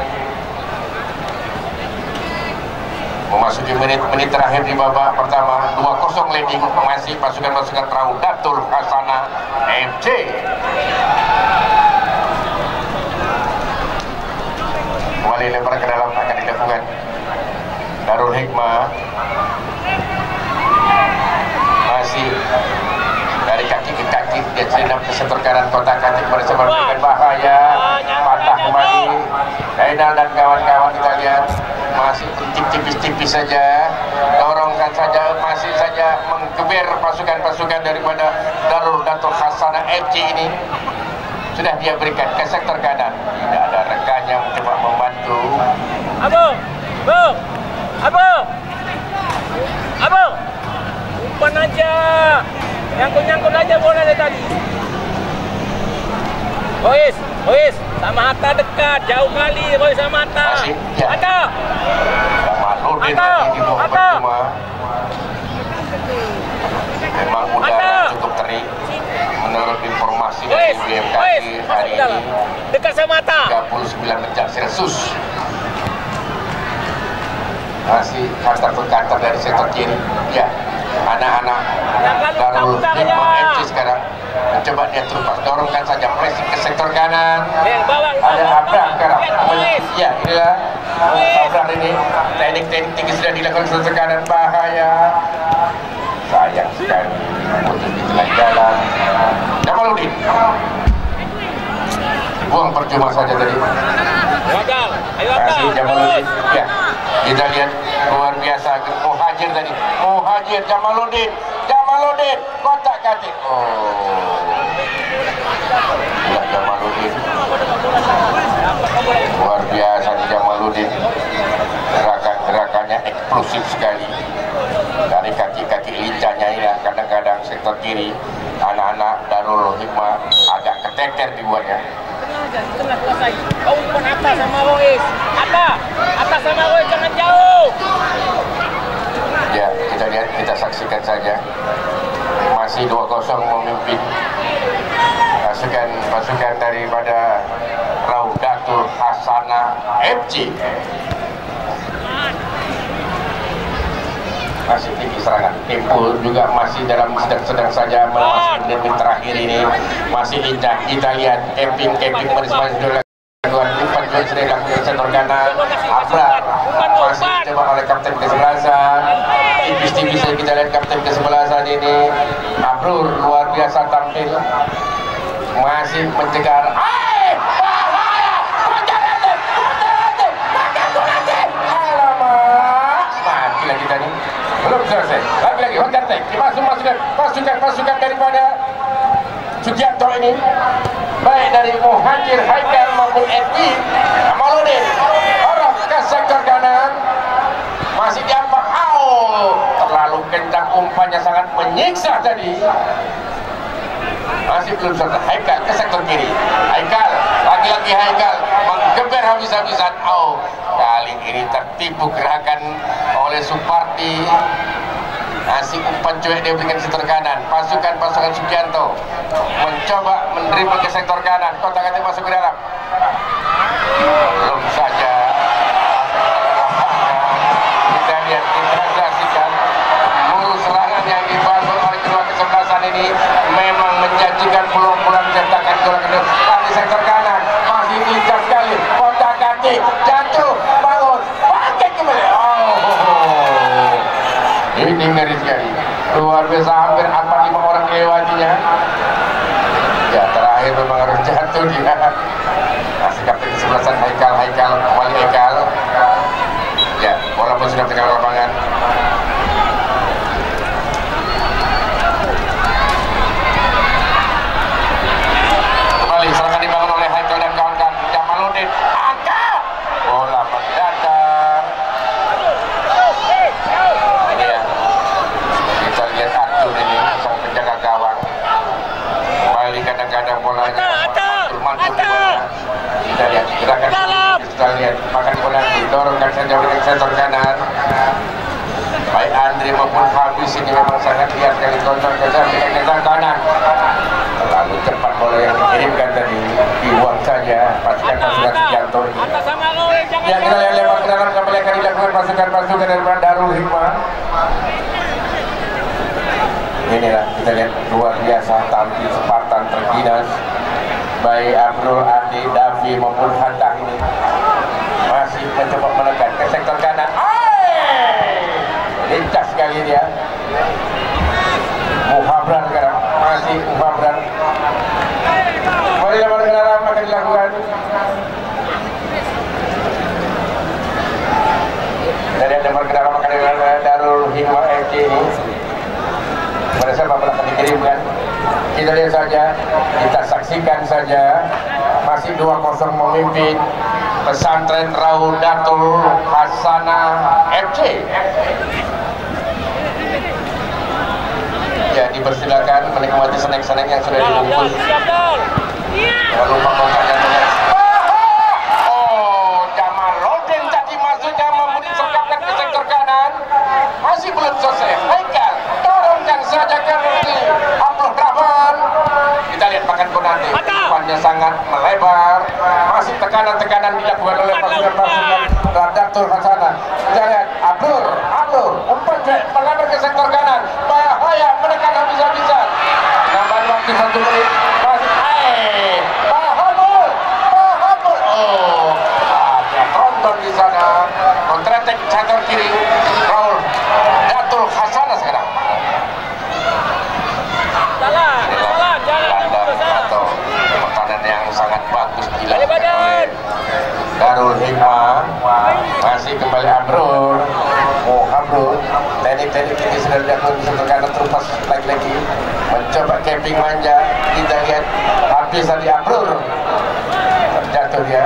A: Memasuki menit-menit terakhir di babak pertama, dua kosong leading masih pasukan-pasukan Raul Datul Hasanah F C. Kembali lemparan ke dalam akan dilakukan Darul Hikmah. Masih dari kaki ke kaki dia serendam ke sektor kanan kotak katik bersama dengan bahaya. Patah kembali Zainal dan kawan-kawan. Kita lihat masih tipis-tipis saja, dorongkan saja, masih saja menggeber pasukan-pasukan daripada Darul Datul Hasanah F C ini. Sudah dia berikan ke sektor kanan, tidak ada rekannya mencoba membantu.
B: Abang, bang, abang, abang, umpan aja, nyangkut-nyangkut aja bola dari tadi. Bois, Bois, sama Hatta dekat, jauh kali Bois sama Hatta.
A: Masih, ya.
B: Hatta.
A: Jamaluddin
B: Hatta.
A: lagi di bawah
B: Hatta.
A: percuma. Memang udara cukup terik. Menurut informasi dari B M K G hari ini
B: dekat sama Hatta.
A: tiga puluh sembilan derajat Celcius. Masih kantor ke kantor dari sektor kiri. Ya, anak-anak Darul Hikmah F C sekarang mencoba dia Trupas, dorongkan saja pressing ke sektor kanan. Ada Abrar sekarang. Ya, inilah Abrar ini teknik-teknik tinggi sudah dilakukan ke sektor kanan, bahaya. Sayang sekali untuk di tengah jalan. Jamaluddin buang percuma saja tadi. Masih Jamaluddin. Ya, kita lihat luar biasa Muhajir tadi. Muhajir Jamaluddin. Jamaluddin kotak katik. Oh, ya Jamaluddin luar biasa Jamaluddin. Gerakan-gerakannya eksplosif sekali. Dari kaki-kaki lincahnya ini kadang-kadang sektor kiri anak-anak Darul Hikmah agak keteter dibuatnya.
B: Tengah kuasai. Kau umpan atas sama Bois. Atas, atas sama Bois, jangan jauh.
A: Ya, kita lihat, kita saksikan saja. Masih dua kosong memimpin pasukan-pasukan daripada Raul Datul Hasanah F C. Masih tinggi serangan. Tempo juga masih dalam sedang-sedang saja memasuki menit terakhir ini. Masih lincah. Kita lihat camping-camping manis-manis dulu. Lipat juga sudah dilakukan sektor kanan. Abrar masih dicoba oleh kapten kesebelasan. Tipis-tipis kita lihat kapten kesebelasan ini. Abrur luar biasa tampil. Masih mencegar. Hai! Bahaya! Konteratif! Konteratif! Konteratif! Alamak! Mati lagi tadi. Belum selesai. Lagi-lagi konteratif. Masuk-masukkan pasukan-pasukan daripada Sugianto ini. Baik dari Muhajir, Haikal maupun Edi Jamaluddin. Orang ke sektor kanan. Masih diampak. Oh, terlalu kencang umpannya, sangat menyiksa tadi. Masih belum selesai. Haikal ke sektor kiri. Haikal, lagi-lagi Haikal menggeber habis-habisan. Oh, kali ini tertipu gerakan oleh Supardi. Asik umpan cuek dia berikan sektor kanan. Pasukan-pasukan Sugianto mencoba mendribble ke sektor kanan. Kotak atik masuk ke dalam. Belum saja. Kita lihat interaksikan mulu serangan yang dibangun oleh kedua kesebelasan ini memang menjanjikan peluang-peluang cetakan gol kedua. Di sektor kanan masih lincah sekali. Kotak atik jatuh bangun bangkit kembali. Oh, ini ngeri sekali. Luar biasa, hampir empat lima orang melewatinya. Ya, terakhir memang harus jatuh dia. Masih kapten kesebelasan Haikal, Haikal, Wali Haikal. Ya, bola pun sudah tinggal lapangan. Kembali serangan dibangun oleh Haikal dan kawan-kawan. Jamaluddin angkat. Bola mendatar. Ini ya. Kita lihat Arjun ini sang penjaga gawang. Kembali kadang-kadang bolanya mantul-mantul bola. Kita lihat gerakan kita lihat makan bola didorongkan saja oleh sektor kanan. Baik Andre maupun Habis ini memang sangat lihat kali kontrol ke sektor kanan. Lalu cepat bola yang dikirimkan tadi dibuang saja pasukan-pasukan Sugianto ini. Ya, kita lihat lewat ke dalam kembali akan dilakukan pasukan-pasukan dari Darul Hikmah. Inilah kita lihat luar biasa tampil Spartan terginas. Baik Abdul Adi, Davi maupun Hatta ini masih mencoba menekan ke sektor kanan. Lincah sekali dia. Muhabran sekarang masih Muhabran. Mari lewat ke dalam akan dilakukan. Dari ada ke dalam akan dilakukan Darul Hikmah F C ini. Pada saat bola akan dikirimkan, kita lihat saja, kita saksikan saja. Masih dua kosong memimpin Pesantren Raudatul Hasanah F C. Ya, dipersilakan menikmati snack-snack yang sudah dibungkus. Jangan lupa kontaknya dengan oh, Jamaluddin tadi masuknya memberi sergapkan ke sektor kanan. Masih belum selesai. Haikal dorongkan saja ke kiri. Abdul Rahman. Kita lihat makan Konate. Umpannya sangat melebar. Masih tekanan-tekanan dilakukan oleh pasukan-pasukan Raudatul Hasanah. Kita lihat Abdul, Abdul umpan melebar ke sektor kanan. Bahaya menekan habis-habisan. Nambah waktu satu menit. Masih eh Bahamul, Bahamul. Oh, ada tronton di sana. Kontratek sektor kiri. Raul Datul Hasanah sekarang.
B: Jalan, jalan, jalan.
A: Atau pertahanan yang sangat bagus dilakukan oleh Darul Hikmah. Masih kembali Amrul. Oh, Amrul. Teknik-teknik ini sudah dilakukan satu kanan terus lagi-lagi mencoba camping manja. Kita lihat habis tadi Amrul. Terjatuh dia.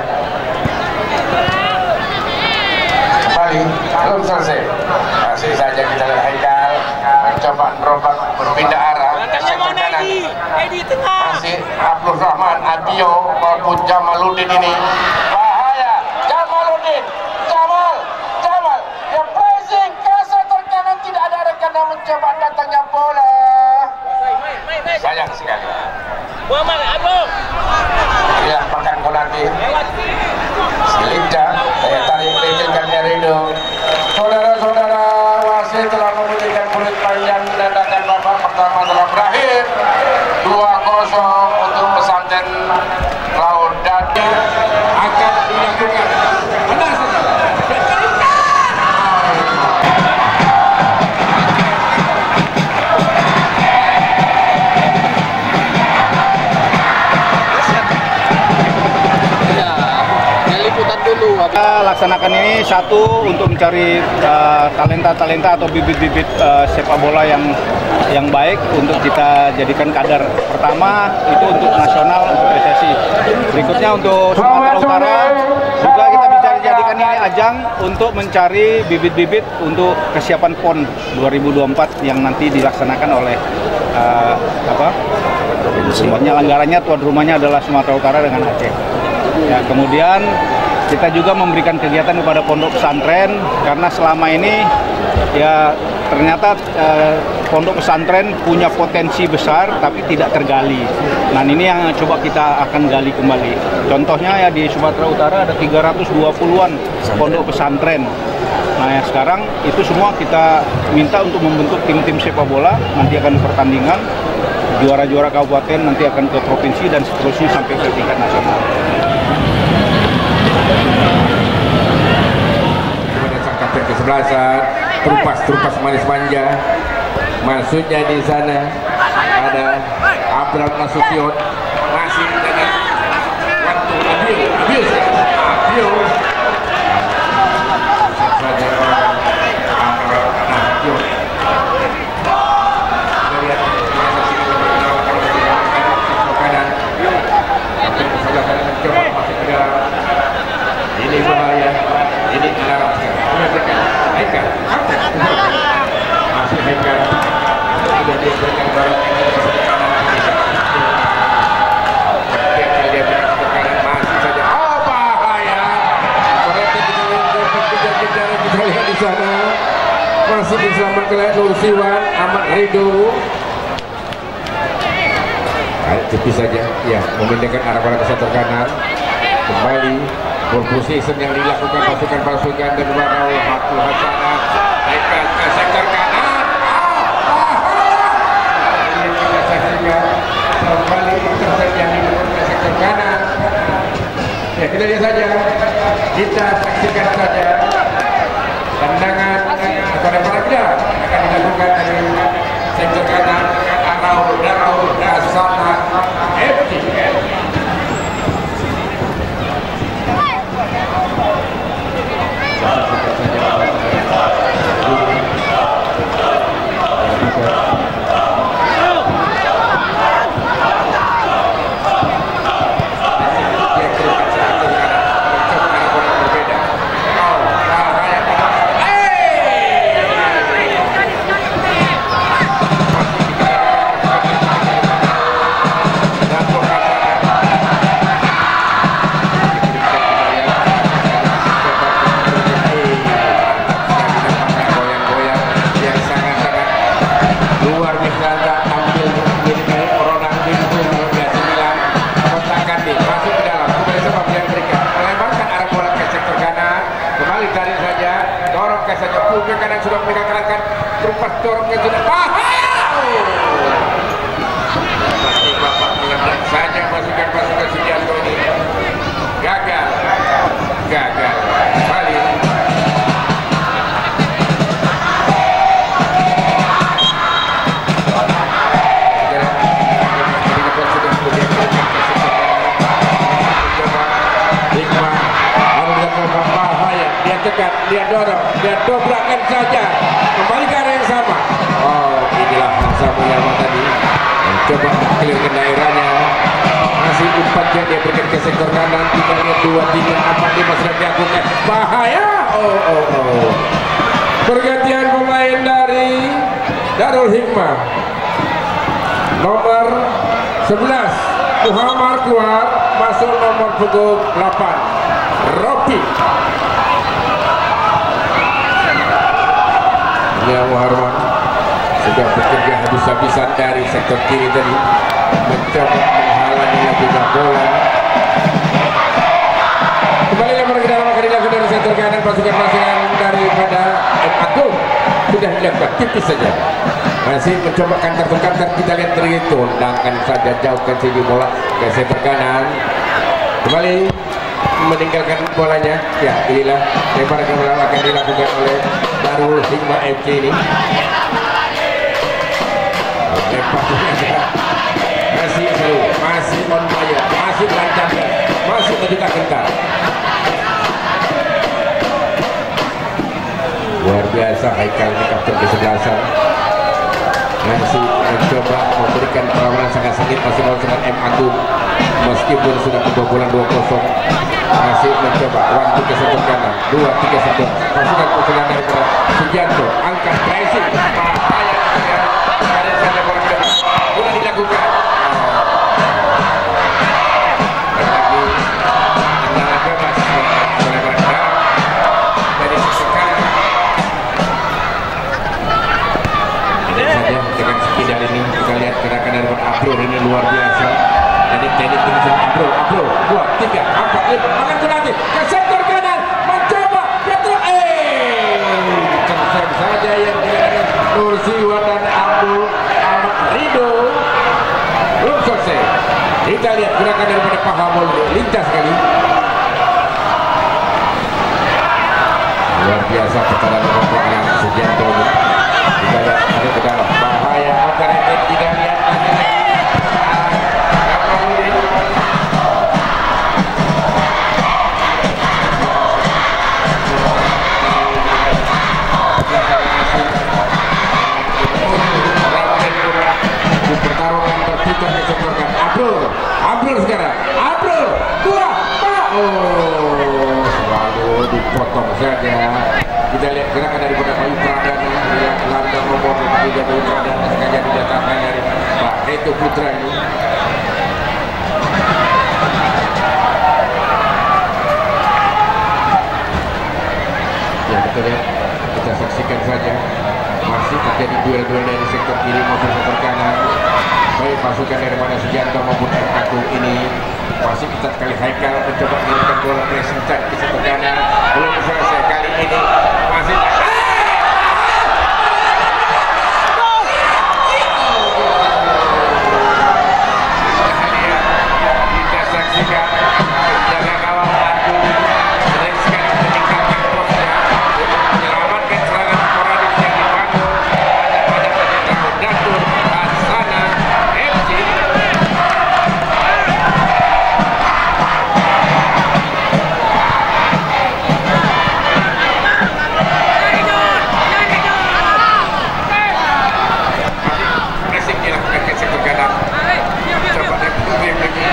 A: Kembali belum selesai. Masih saja kita lihat Haikal mencoba merobak berpindah arah ke sektor kanan. Masih Abdul Rahman, Abio maupun Jamaluddin ini bahaya. Jamaluddin, Jamal, Jamal yang pressing ke sektor kanan, tidak ada rekan yang mencoba datangnya bola. Sayang sekali.
B: Muhammad Abdul.
A: Ya, makan Konate. Silinda, saya tarik lekelkan Rido. Saudara-saudara, wasit telah memberikan kulit panjang dan akan babak pertama telah berakhir. dua kosong untuk Pesantren Raudatul akan dilakukan. Benar saja.
C: Kita laksanakan ini satu untuk mencari talenta-talenta uh, atau bibit-bibit uh, sepak bola yang yang baik untuk kita jadikan kader. Pertama itu untuk nasional, untuk P S S I. Berikutnya untuk Sumatera Utara juga kita bisa jadikan ini ajang untuk mencari bibit-bibit untuk kesiapan P O N dua ribu dua puluh empat yang nanti dilaksanakan oleh uh, apa? Penyelenggaranya tuan rumahnya adalah Sumatera Utara dengan Aceh. Ya, kemudian kita juga memberikan kegiatan kepada pondok pesantren karena selama ini ya ternyata eh, pondok pesantren punya potensi besar tapi tidak tergali. Nah ini yang coba kita akan gali kembali. Contohnya ya di Sumatera Utara ada tiga ratus dua puluhan pondok pesantren. Nah ya sekarang itu semua kita minta untuk membentuk tim-tim sepak bola, nanti akan pertandingan, juara-juara kabupaten nanti akan ke provinsi dan seterusnya sampai ke tingkat nasional.
A: Kepada sang kapten kesebelasan, Trupas-Trupas Manis Manja, maksudnya di sana ada Abraham Nasution, masih dengan waktu Abio, Abio, Abio. Saja orang Abio. Kita lihat kanan, kapten kesebelasan mencoba masuk ke dalam. Ini bahaya, ini alarm sekarang. Haikal, masih Haikal, sudah dia berikan barang yang ke kanan. Dia berikan ke kanan, masih saja. Oh bahaya! Ternyata kejar-kejar kita lihat di sana. Masih diselamatkan oleh Nur Siwan, Ahmad Ridho. Tepi saja, ya memindahkan arah bola ke sektor kanan. Kembali ball position yang dilakukan pasukan-pasukan dan Raul Hatul Hasanah naikkan ke sektor kanan. Ini kita saksikan kembali intercept yang dilakukan ke sektor kanan. Ya kita lihat saja, kita saksikan saja tendangan atau lemparan bola akan dilakukan dari sektor kanan dengan Raul Raul Hasanah F C. Ke kanan sudah meninggalkan Trupas dorong ke sudah bahaya. Masih bapak meledak saja pasukan-pasukan Sugianto ini gagal, gagal kembali. Dia tekan, dia dorong, dia dobrakkan saja, kembali ke area yang sama. Oh, inilah Samuel tadi mencoba mengkelirkan daerahnya. Masih umpannya dia berikan ke sektor kanan. Kita lihat dua tiga empat lima sudah dilakukan. Bahaya. Oh oh oh. Pergantian pemain dari Darul Hikmah. Nomor sebelas Muhammad keluar, masuk nomor punggung delapan Ropi. Ya Muharman sudah bekerja habis-habisan dari sektor kiri tadi, mencoba menghalangi lagi bola. Kembali lempar ke dalam, akan dilakukan dari sektor kanan. Pasukan-pasukan daripada M. Agung sudah dilakukan tipis saja. Masih mencoba kantar-kantar, kita lihat dari itu, tendangkan saja, jauhkan saja bola ke sektor kanan. Kembali meninggalkan bolanya. Ya inilah lemparan ke belakang akan dilakukan oleh Darul Hikmah F C ini. Lemparnya masih seru, masih on fire, masih lancar, masih menjuta kental. Luar biasa Haikal ini, kapten kesebelasan. Masih mencoba memberikan perlawanan sangat sengit, masih melawan dengan M. Agung meskipun sudah kebobolan dua kosong. Masih mencoba waktu ke sektor kanan, dua tiga sektor pasukan pasukan daripada Sugianto angkat pressing, bahaya dari sana bola depan sudah dilakukan. Lagi tendangan bebas oleh mereka dari sektor kanan. biasa pertahanan pertahanan Sugianto ini. Kita lihat ada ke dalam bahaya akan ini tidak lihat nanti. Pertarungan terputar disetorkan Abdul, Abdul sekarang, Abdul, dua, Pak. Oh, selalu dipotong saja. Kita lihat gerakan dari Bayu Pradana, lihat landang nomor tiga Bayu Pradana sengaja didatangkan dari Pak Neto Putra ini. Ya kita lihat, kita saksikan saja. Masih terjadi duel-duel dari sektor kiri maupun sektor kanan. Baik pasukan dari mana Sugianto maupun M Agung ini masih kita sekali Haikal mencoba mengirimkan bola pressing ke sektor kanan. Belum selesai kali ini masih kita saksikan jaga gawang Agung sering sekali meningkatkan crossnya untuk menyelamatkan serangan sporadis yang dibangun pada pada Datur Hasanah F C. Pressing dilakukan ke sektor kanan. Coba dia yang lagi.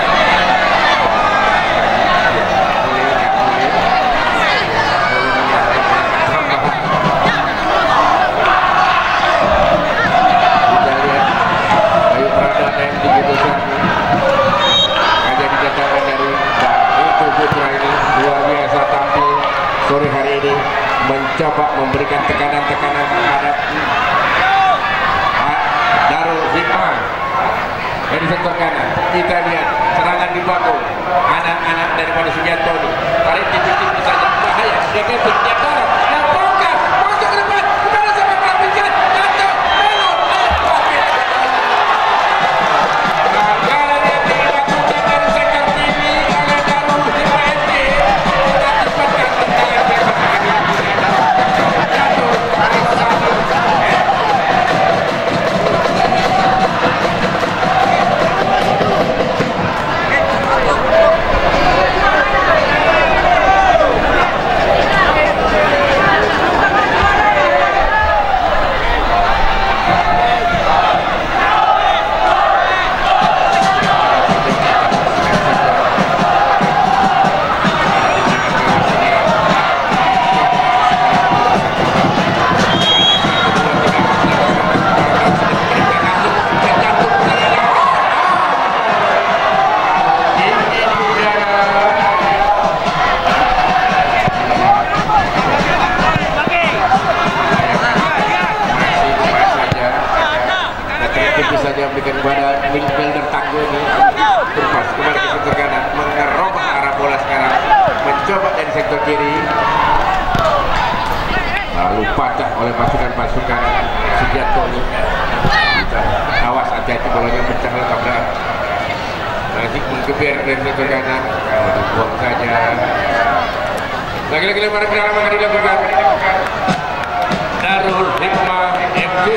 A: Sore hari ini mencoba memberikan tekanan-tekanan terhadap Darul Hikmah dari sektor kanan. Kita lihat serangan dibangun anak-anak daripada Sugianto ini. Kali tipis-tipis saja bahaya. Dia kepit, dia dorong, dia bongkar, masuk ke depan, kepada sama pelapiskan, jatuh, belok, pelanggaran yang dilakukan dari sektor kiri oleh Darul Hikmah F C. Kita cepatkan tendangan bebas jatuh, berikan kepada midfielder Tangguh ini terpas kembali ke sektor kanan, mengerubah arah bola sekarang, mencoba dari sektor kiri, lalu patah oleh pasukan-pasukan Sugianto ini. Kita awas, hati-hati bolanya pecah oleh tabrak. Masih menggeber dari sektor kanan, kalau dibuang saja. Lagi-lagi lemparan ke dalam akan dilakukan Darul Hikmah F C.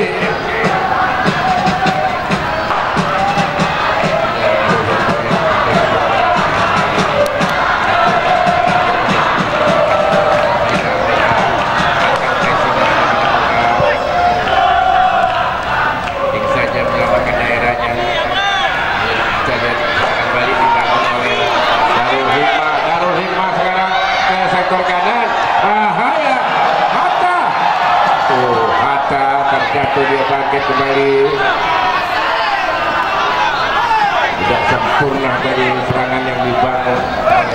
A: Jatuh, dia bangkit kembali. Tidak sempurna dari serangan yang dibangun oleh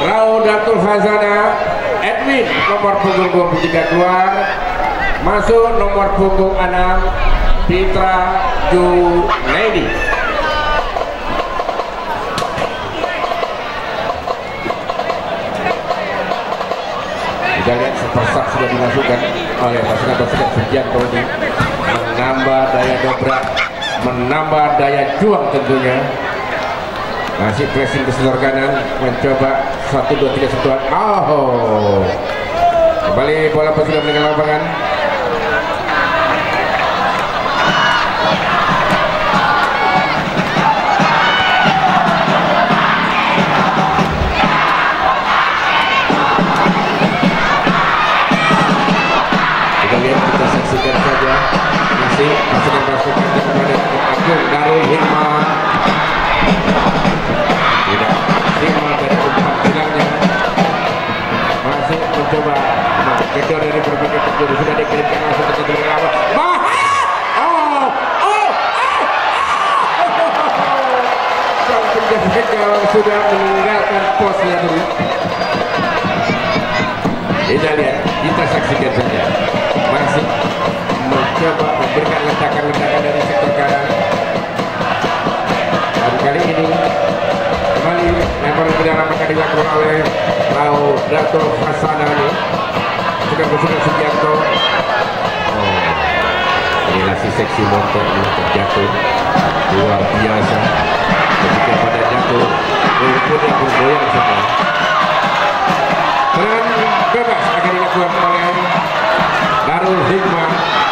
A: Laudatul Khazanah Edwin nomor punggung dua puluh tiga keluar, masuk nomor punggung enam Fitra Junaidi. Kita lihat sepersak sudah dimasukkan oleh pasukan-pasukan Sugianto ini, menambah daya dobrak, menambah daya juang tentunya. Masih pressing ke seluruh kanan, mencoba satu dua tiga sentuhan. Oh, kembali bola sudah meninggal lapangan. Kita lihat, kita saksikan saja. Masih pasukan-pasukan kepada Agung Darul Hikmah. Tidak simak dari umpan bilangnya, masih mencoba mengejar dari berbagai penjuru, sudah dikirimkan langsung ke tujuh lawan. Oh, oh, oh, sang penjaga gawang sudah meninggalkan posnya dulu. Kita lihat, kita saksikan saja, masih mencoba memberikan ledakan-ledakan dari sektor kanan. Dan kali ini kembali lempar ke dalam akan dilakukan oleh Laudatul Khazanah ini. Sudah-sudah Sugianto. Oh, inilah si seksi montok ini terjatuh luar biasa. Ketika pada jatuh, rumput yang bergoyang semua. Serangan bebas akan dilakukan oleh Darul Hikmah.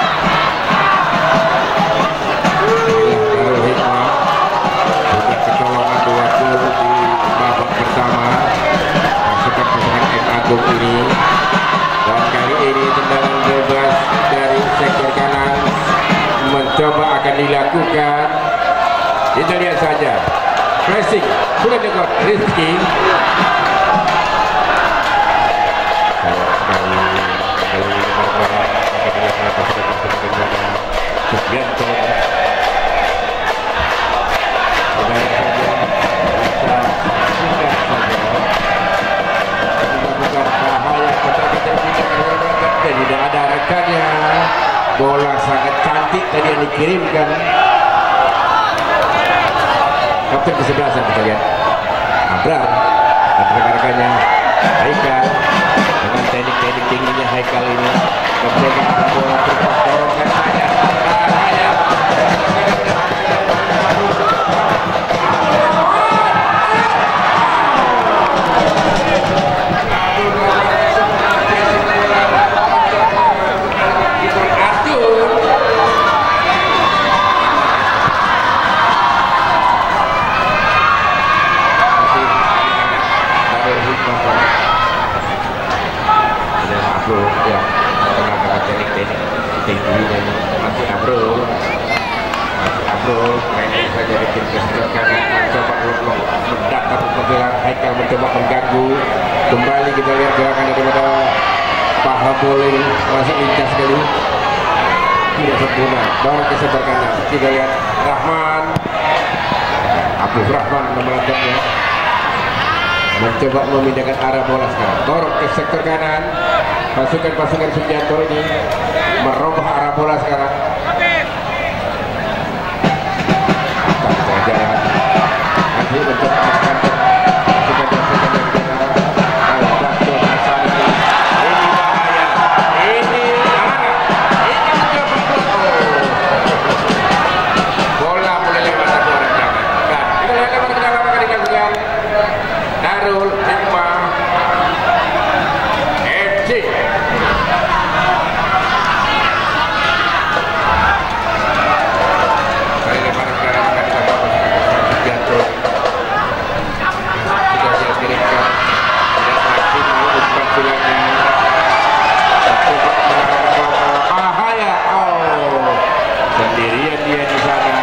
A: Darul Hikmah sudah kecolongan dua gol di babak pertama pasukan pasukan M Agung ini, dan kali ini tendangan bebas dari sektor kanan mencoba akan dilakukan. Kita lihat saja, pressing sudah dilakukan Rizky. Sugianto tidak ada rekannya. Bola sangat cantik tadi yang dikirimkan kapten kesebelasan. Kita lihat Abrar dan rekan-rekannya Haikal dengan teknik-teknik tingginya. Haikal ini mencoba bola terpas dorongkan saja. Masih Abro, masih Abro, main saja di tim kesekian kanan, mencoba untuk mendatar pembelaan. Haikal mencoba mengganggu. Kembali kita lihat gerakan daripada Paha Boling, masih lincah sekali, tidak sempurna. Dorong ke sebelah kanan, kita lihat Rahman, Abdul Rahman memelanjutnya, mencoba memindahkan arah bola sekarang. Dorong ke sektor kanan, pasukan-pasukan Sugianto ini merubah arah bola sekarang. Saja masih mencoba menekan pasukan-pasukan yang berada. Laudatul Khazanah ini bahaya, ini arah, ini mencoba oh. Bola mulai lewat satu orang jangan. Nah, kita lihat lewat ke dalam akan dilakukan Darul Hikmah F C. Sendirian dia di sana,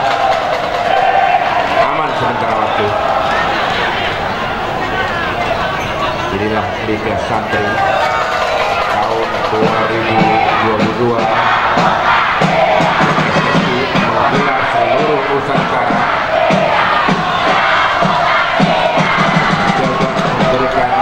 A: aman sementara waktu. Inilah Liga Santri tahun dua ribu dua puluh dua, menggelar seluruh Nusantara, coba memberikan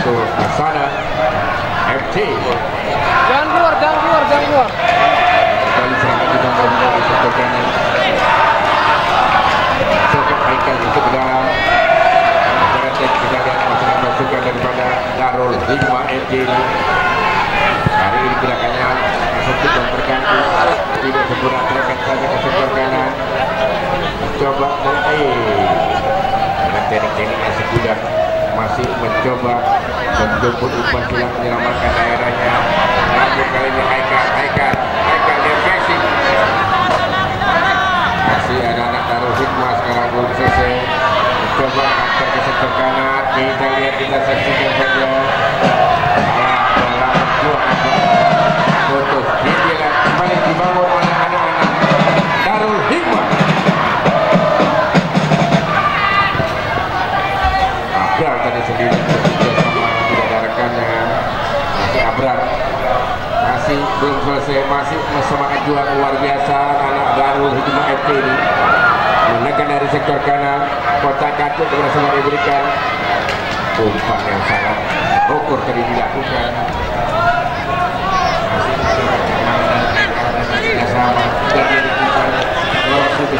A: untuk Asana F C.
B: Jangan keluar, jangan keluar, jangan keluar.
A: Kembali serangan dibangun dari sektor kanan. Coba Haikal masuk ke dalam. Berarti kita lihat masalah masukan daripada Darul Hikmah F C ini. Hari ini gerakannya sempit dan terganggu, tidak sempurna, terangkat saja ke sektor kanan. Coba eh dengan teknik-teknik yang segudang masih mencoba menjemput umpan silang menyelamatkan daerahnya. Namun kali ini Haikal, Haikal, Haikal dia pressing. Masih ada anak Darul Hikmah sekarang belum selesai. Coba angkat ke sektor kanan. Kita lihat, kita saksikan saja. Ah, bola berjuang. Putus. Dia kembali dibangun oleh anak-anak Darul Hikmah. Abrar tadi sendiri bersama tidak ada rekannya. Masih Abrar. Masih belum selesai, masih semangat juang luar biasa anak Darul Hikmah F C ini. Menekan dari sektor kanan, kotak kacuk berhasil diberikan. Umpan yang sangat ukur tadi dilakukan. Masih sama dan dilakukan lewat sudut.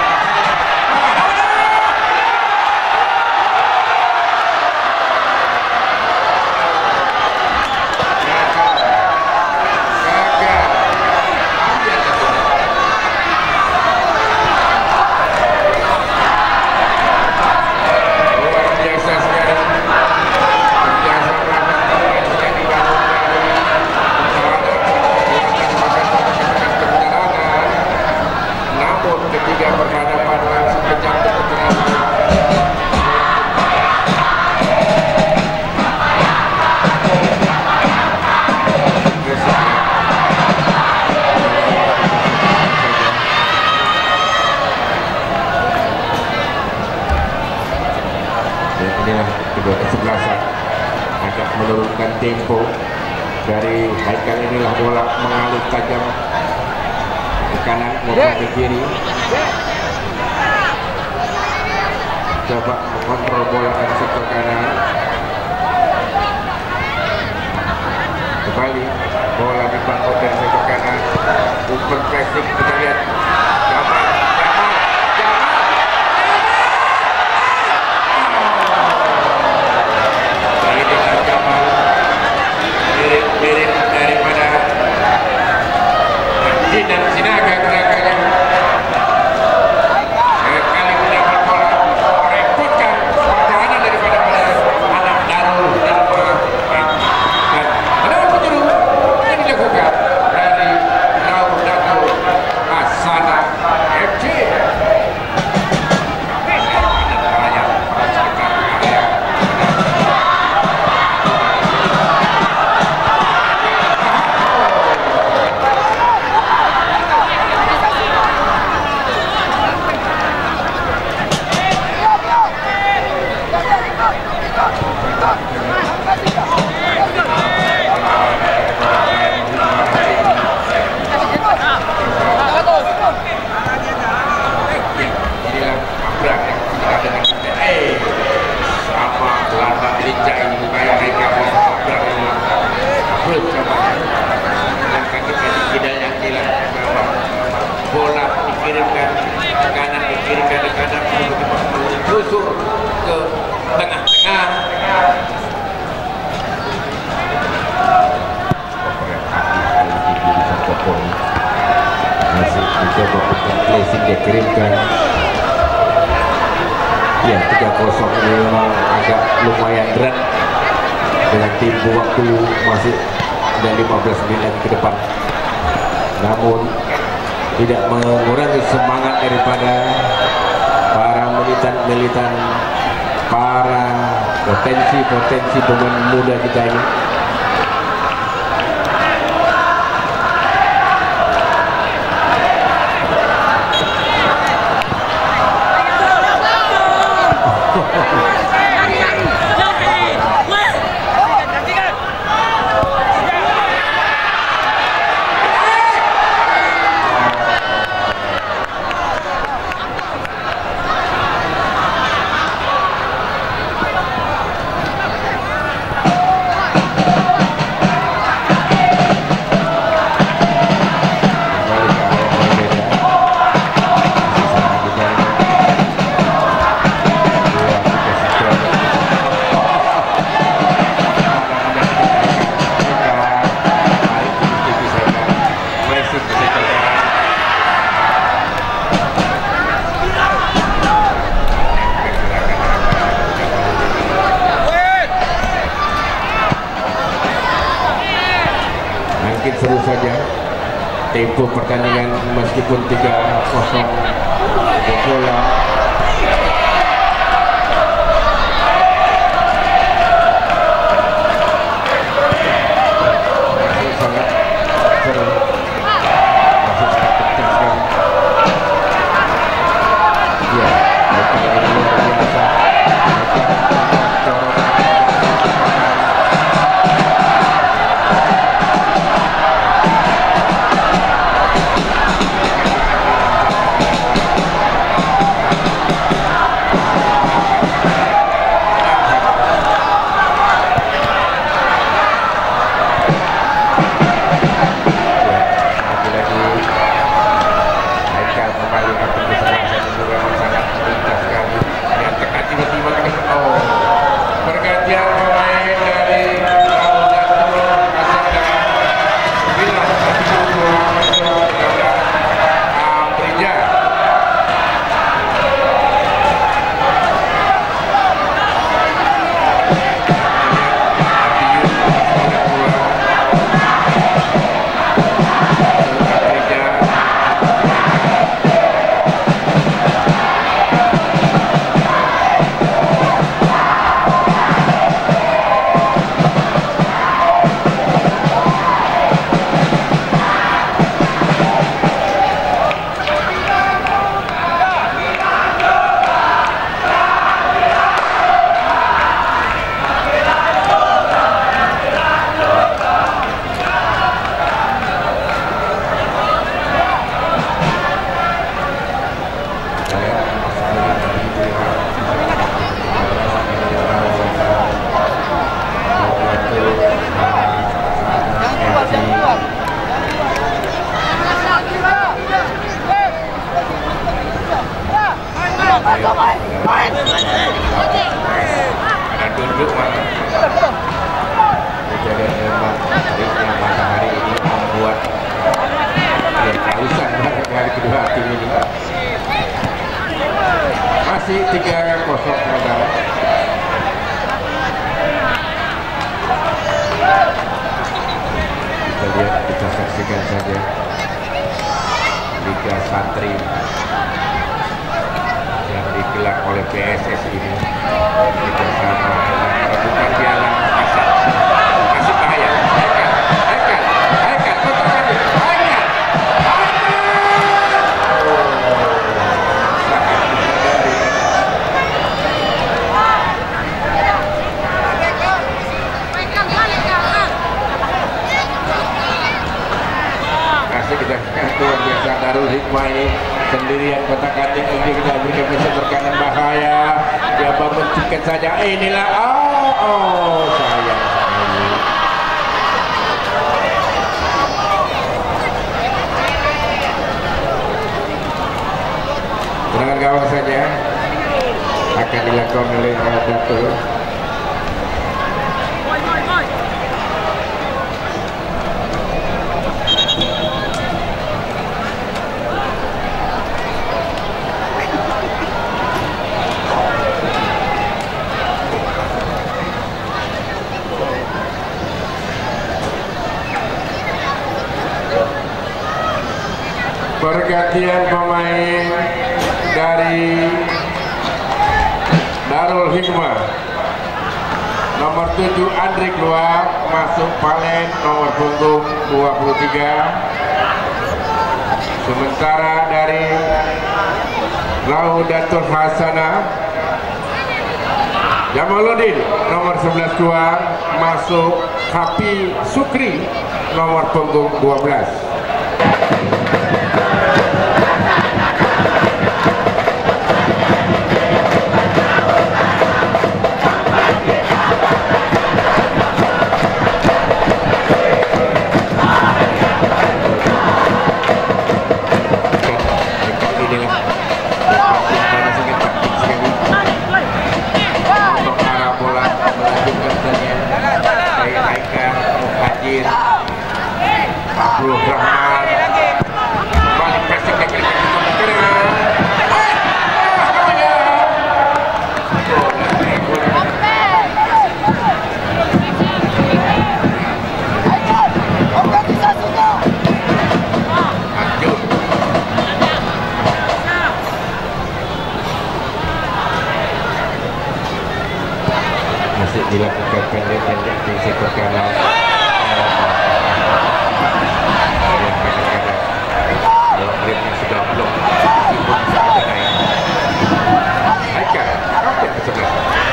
A: Kesebelasan agak menurunkan tempo dari Haikal. Inilah bola mengalir tajam ke kanan maupun ke kiri. Coba mengontrol bola dari sektor kanan. Kembali bola dibangun dari sektor kanan. Umpan pressing, kita lihat. Jamal, Jamal, Jamal. Mirip daripada dan Sinaga gerakannya. Kali mendapat bola merepotkan pertahanan daripada anak Darul Hikmah. Dan ada penjuru yang dilakukan dari Raul Datul Asana F C. Bola dikirimkan ke kanan, dikirimkan ke kanan, menyusur ke tengah-tengah. Masih dicoba untuk placing, dia kirimkan. Ya, tiga kosong ini memang agak lumayan berat dengan tempo waktu masih ada lima belas menit lagi ke depan. Namun tidak mengurangi semangat daripada para militan-militan, para potensi-potensi pemain muda kita ini. semakin seru saja tempo pertandingan meskipun tiga kosong bola. Sangat seru, masih sangat kencang sekali. Ya, ini luar biasa. Ada tunduk mana? Kejadian memang teriknya matahari ini membuat dan kehausan hari kedua tim ini. Masih tiga kosong saudara. Kita lihat, kita saksikan saja Liga Santri yang digelar oleh P S S ini bersama merebutkan piala Kasar. Kasih bahaya, Haikal, Haikal, Haikal, betul tadi, Haikal, kasih kita luar biasa Darul Hikmah ini sendirian kotak kating ini kita berikan bisa berkanan bahaya. Dia bangun tiket saja. Eh, inilah oh, oh sayang sekali. Serangan gawang saja akan dilakukan oleh Datul. Pergantian pemain dari Darul Hikmah. Nomor tujuh Andri keluar, masuk Palen nomor punggung dua puluh tiga. Sementara dari Laudatul Hasanah Jamaluddin nomor sebelas keluar, masuk Hapi Sukri nomor punggung dua belas. Abdul Rahman Remnya sudah belum, meskipun sudah naik. Haikal, hampir ke sebelah.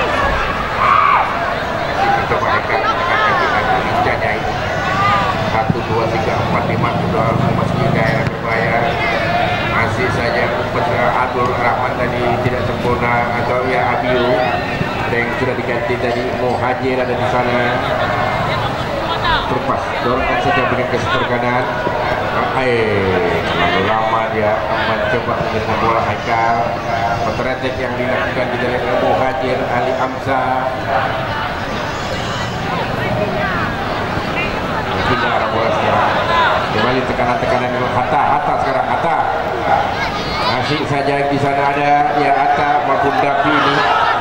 A: Masih mencoba Haikal dengan kaki-kaki ninjanya ini. Satu, dua, tiga, empat, lima sudah memasuki daerah berbahaya. Masih saja Abdul Rahman tadi tidak sempurna, atau ya Abiu. Ada yang sudah diganti tadi, Muhajir ada di sana. Terpas, dorongkan saja dengan ke sebelah kanan. Eh, terlalu lama dia mencoba mengirim bola Haikal. Kontratek yang dilakukan di dalam Muhajir Ali Amza. Pindah arah bola sekarang. Kembali tekanan-tekanan dengan Hatta, Hatta sekarang Hatta. Masih saja di sana ada ya Hatta maupun Dapi ini.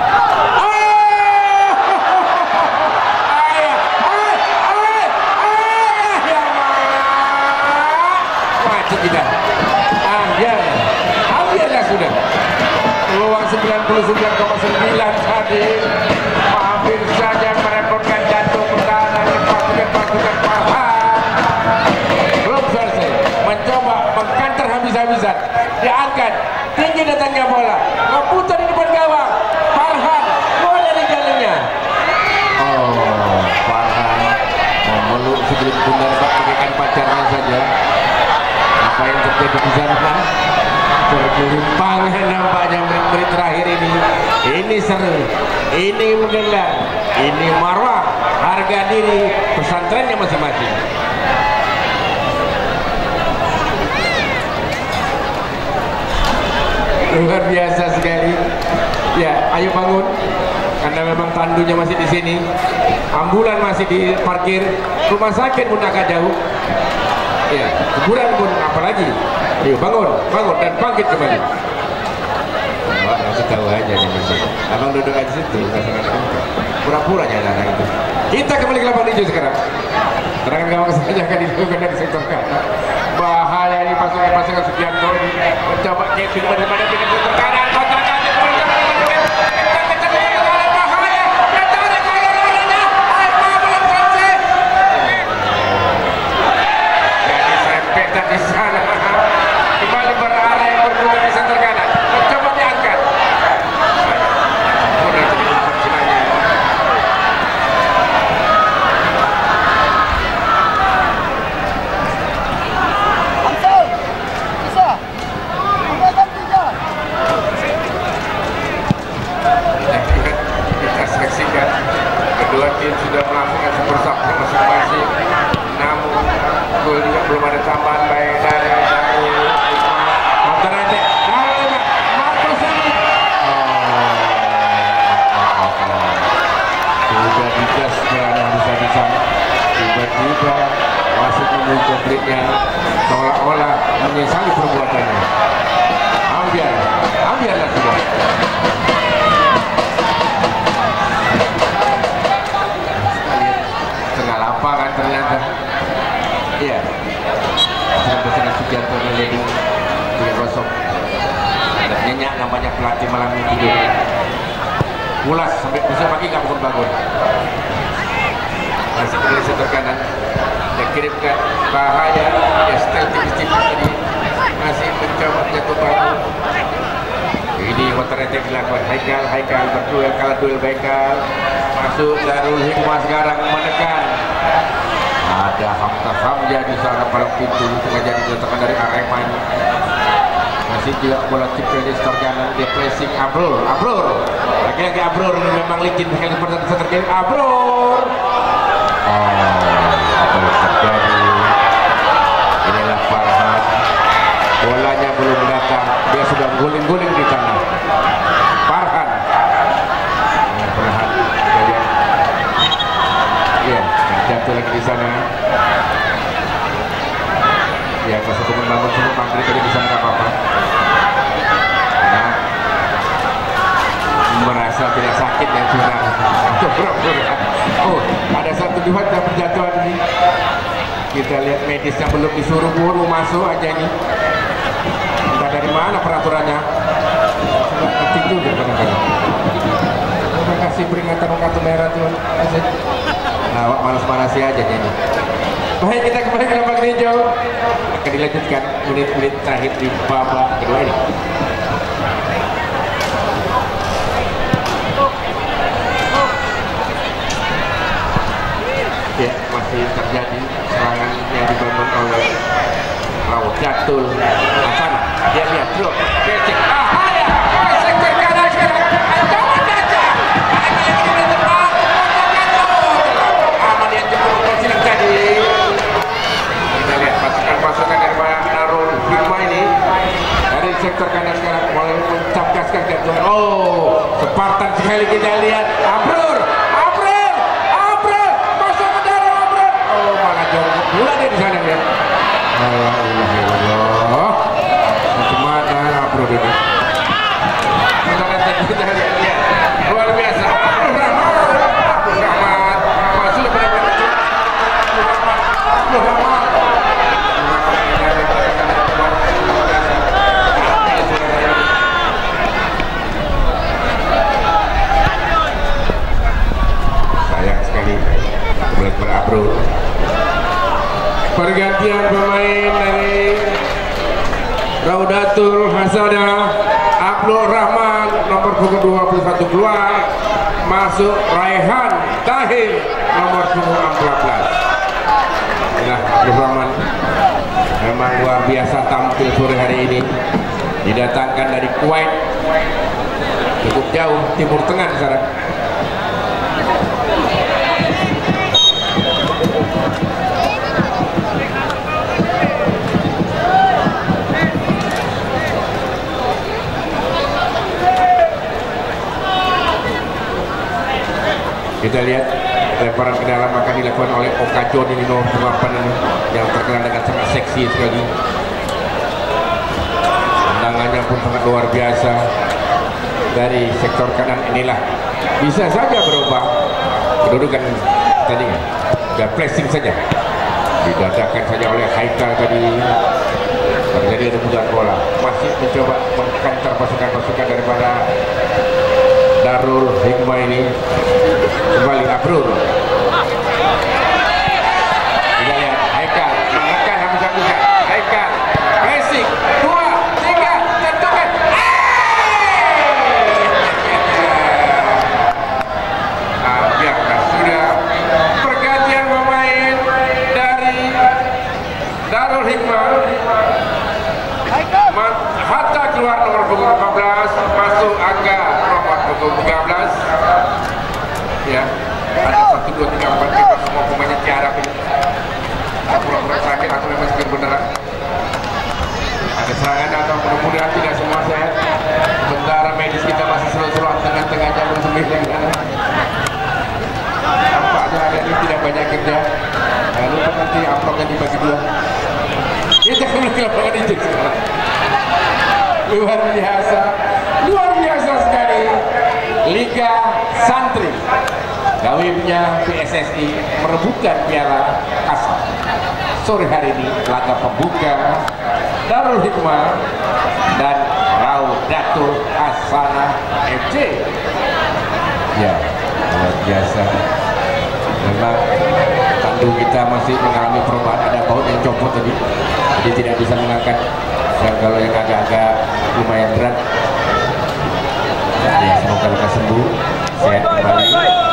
A: Tidak, ambil, ambillah sudah. Peluang sembilan puluh sembilan koma sembilan tadi, hampir saja merepotkan jantung pertahanan pasukan-pasukan Farhan. Belum selesai, mencoba mengkanter habis-habisan, diangkat, tinggi datangnya bola, memutar di depan gawang. Farhan, bola dari jalannya. Oh, Farhan memeluk segelit bunda bagaikan pacarnya saja. Apa yang terjadi di sana? Bergelimpangan nampaknya menit terakhir ini. Ini seru, ini menggelar, ini marwah, harga diri pesantrennya masing-masing. Luar biasa sekali. Ya, ayo bangun. Karena memang tandunya masih di sini, ambulan masih diparkir, rumah sakit pun agak jauh. Ya, kuburan pun apalagi. Ayo bangun, bangun dan bangkit kembali. Wah, langsung tahu aja nih masih. Abang duduk aja situ, pura-pura aja anak itu. Kita kembali ke lapangan hijau sekarang. Serangan gawang saja akan dilakukan dari sektor kanan. Bahaya ini pasukan-pasukan Sugianto ini mencoba keping daripada pindah sektor kanan. Kontra kaki kemudian di sana kembali berarah yang berputar di center kanan, mencoba diangkat. Mudah terjadi percinanya.
D: Amsal, bisa, ambilkan tiga.
A: Kita saksikan kedua tim sudah melakukan super sub masing-masing. Namun gol juga belum ada tambahan baik dari Darul Hikmah. Kontrate Darul Hikmah, Marcos ini. Sudah digas yang bisa-bisa. Tiba-tiba masuk ke konfliknya, seolah-olah menyesali perbuatannya. Ambil, ambillah sudah. Tengah lapangan ternyata. Iya, pasangan-pasangan Sugianto ini tiga kosong. Ada nyenyak namanya pelatih malam ini tidur. Mulas sampai besok pagi nggak bangun-bangun. Masih dari setor kanan, dikirimkan bahaya. Ya style tipis-tipis tadi masih mencoba jatuh bangun. Ini kontratek dilakukan Haikal, Haikal berduel, kalah duel Haikal. Masuk Darul Hikmah sekarang menekan. Ada Hamka Hamja di sana paling pintu sengaja diletakkan dari Arema ini. Masih juga bola chip dari setor kanan, dia pressing Abror, Abror. Lagi-lagi Abror ini memang licin sekali seperti setor kiri. Abror. Oh, apa yang terjadi? Inilah Farhan. Bolanya belum datang, dia sudah guling-guling di tanah. Farhan. Dengan perlahan, kalian. Iya. Jatuh lagi di sana. Ya, pas aku membangun semua pangkri tadi di sana nggak apa-apa. Nah, merasa tidak sakit ya sudah. Oh, ada satu dua yang berjatuhan ini. Kita lihat medisnya belum disuruh buru masuk aja ini. Entah dari mana peraturannya. Sudah penting juga kadang-kadang. Terima kasih peringatan kartu merah Tuhan. Awak malas-malasi aja jadi. Baik, kita kembali ke lapangan hijau. Akan dilanjutkan menit-menit terakhir di babak kedua ini. Ya, masih terjadi serangan yang dibangun oleh Raudatul Hasanah. Dia lihat drop, kecek. Ah, ya, sektor kanan sekarang. Ancaman datang. Lagi-lagi di depan. Aman yang jemput silang tadi. Kita lihat pasukan-pasukan dari Darul Hikmah ini dari sektor kanan sekarang mulai mencapkaskan ke Tuhan. Oh, Spartan sekali kita lihat. Abrur, Abrur, Abrur, masuk ke dalam Abrur. Oh, malah jongkok pula dia di sana ya. Allah, Allah, macam mana Abrur ini? Kita lihat, luar biasa. Abrur Rahmat, Abrur Rahmat, masuk ke dalam Abrur Rahmat, Abrur Rahmat. Berabrur. Pergantian pemain dari Raudatul Hasanah, Abdul Rahman nomor punggung dua puluh satu keluar, masuk Raihan Tahir nomor punggung empat belas. Nah, Abdul Rahman memang luar biasa tampil sore hari ini, didatangkan dari Kuwait, cukup jauh timur tengah di sana. Kita lihat lemparan ke dalam akan dilakukan oleh Okajon ini nomor delapan ini yang terkenal dengan sangat seksi sekali. Tendangannya pun sangat luar biasa dari sektor kanan inilah. Bisa saja berubah kedudukan tadi kan. Dan pressing saja. Didadakan saja oleh Haikal tadi. Terjadi rebutan bola. Masih mencoba mengkantar pasukan-pasukan daripada Darul Hikmah ini. Kembali Abrur. Kita lihat Haikal menekan habis-habisan. Haikal pressing dua tiga tentukan. Hampir sudah pergantian pemain dari Darul Hikmah. Hatta keluar nomor punggung empat belas, masuk Angga nomor punggung tiga belas. Ya, ada satu dua tiga empat lima semua pemainnya tiarap ini. Pura-pura sakit atau memang sakit beneran. Ada serangan atau mudah-mudahan tidak semua sehat. Sementara medis kita masih seru-seruan tengah-tengah jalur sembilan. Tampaknya hari ini tidak banyak kerja. Lalu nanti amplopnya dibagi dua. Kita kembali ke lapangan itu sekarang. Luar biasa, luar biasa sekali. Liga Santri, gawibnya P S S I merebutkan piala Kasab. Sore hari ini laga pembuka Darul Hikmah dan Raudatul Hasanah F C. Ya, luar biasa. Memang tandu kita masih mengalami perubahan, ada baut yang copot tadi, jadi tidak bisa mengangkat. Dan kalau yang agak-agak lumayan berat, ya semoga lekas sembuh, sehat kembali.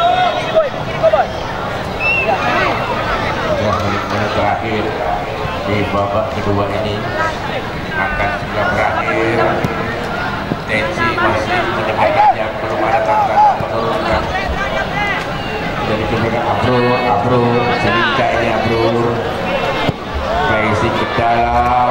A: Ya, menit-menit terakhir di babak kedua ini akan segera berakhir. Tensi masih menyebarkan, belum ada tanda menurunkan. Dari kemudian Abrur, Abrur, selingkah ini Abrur, pressing ke dalam.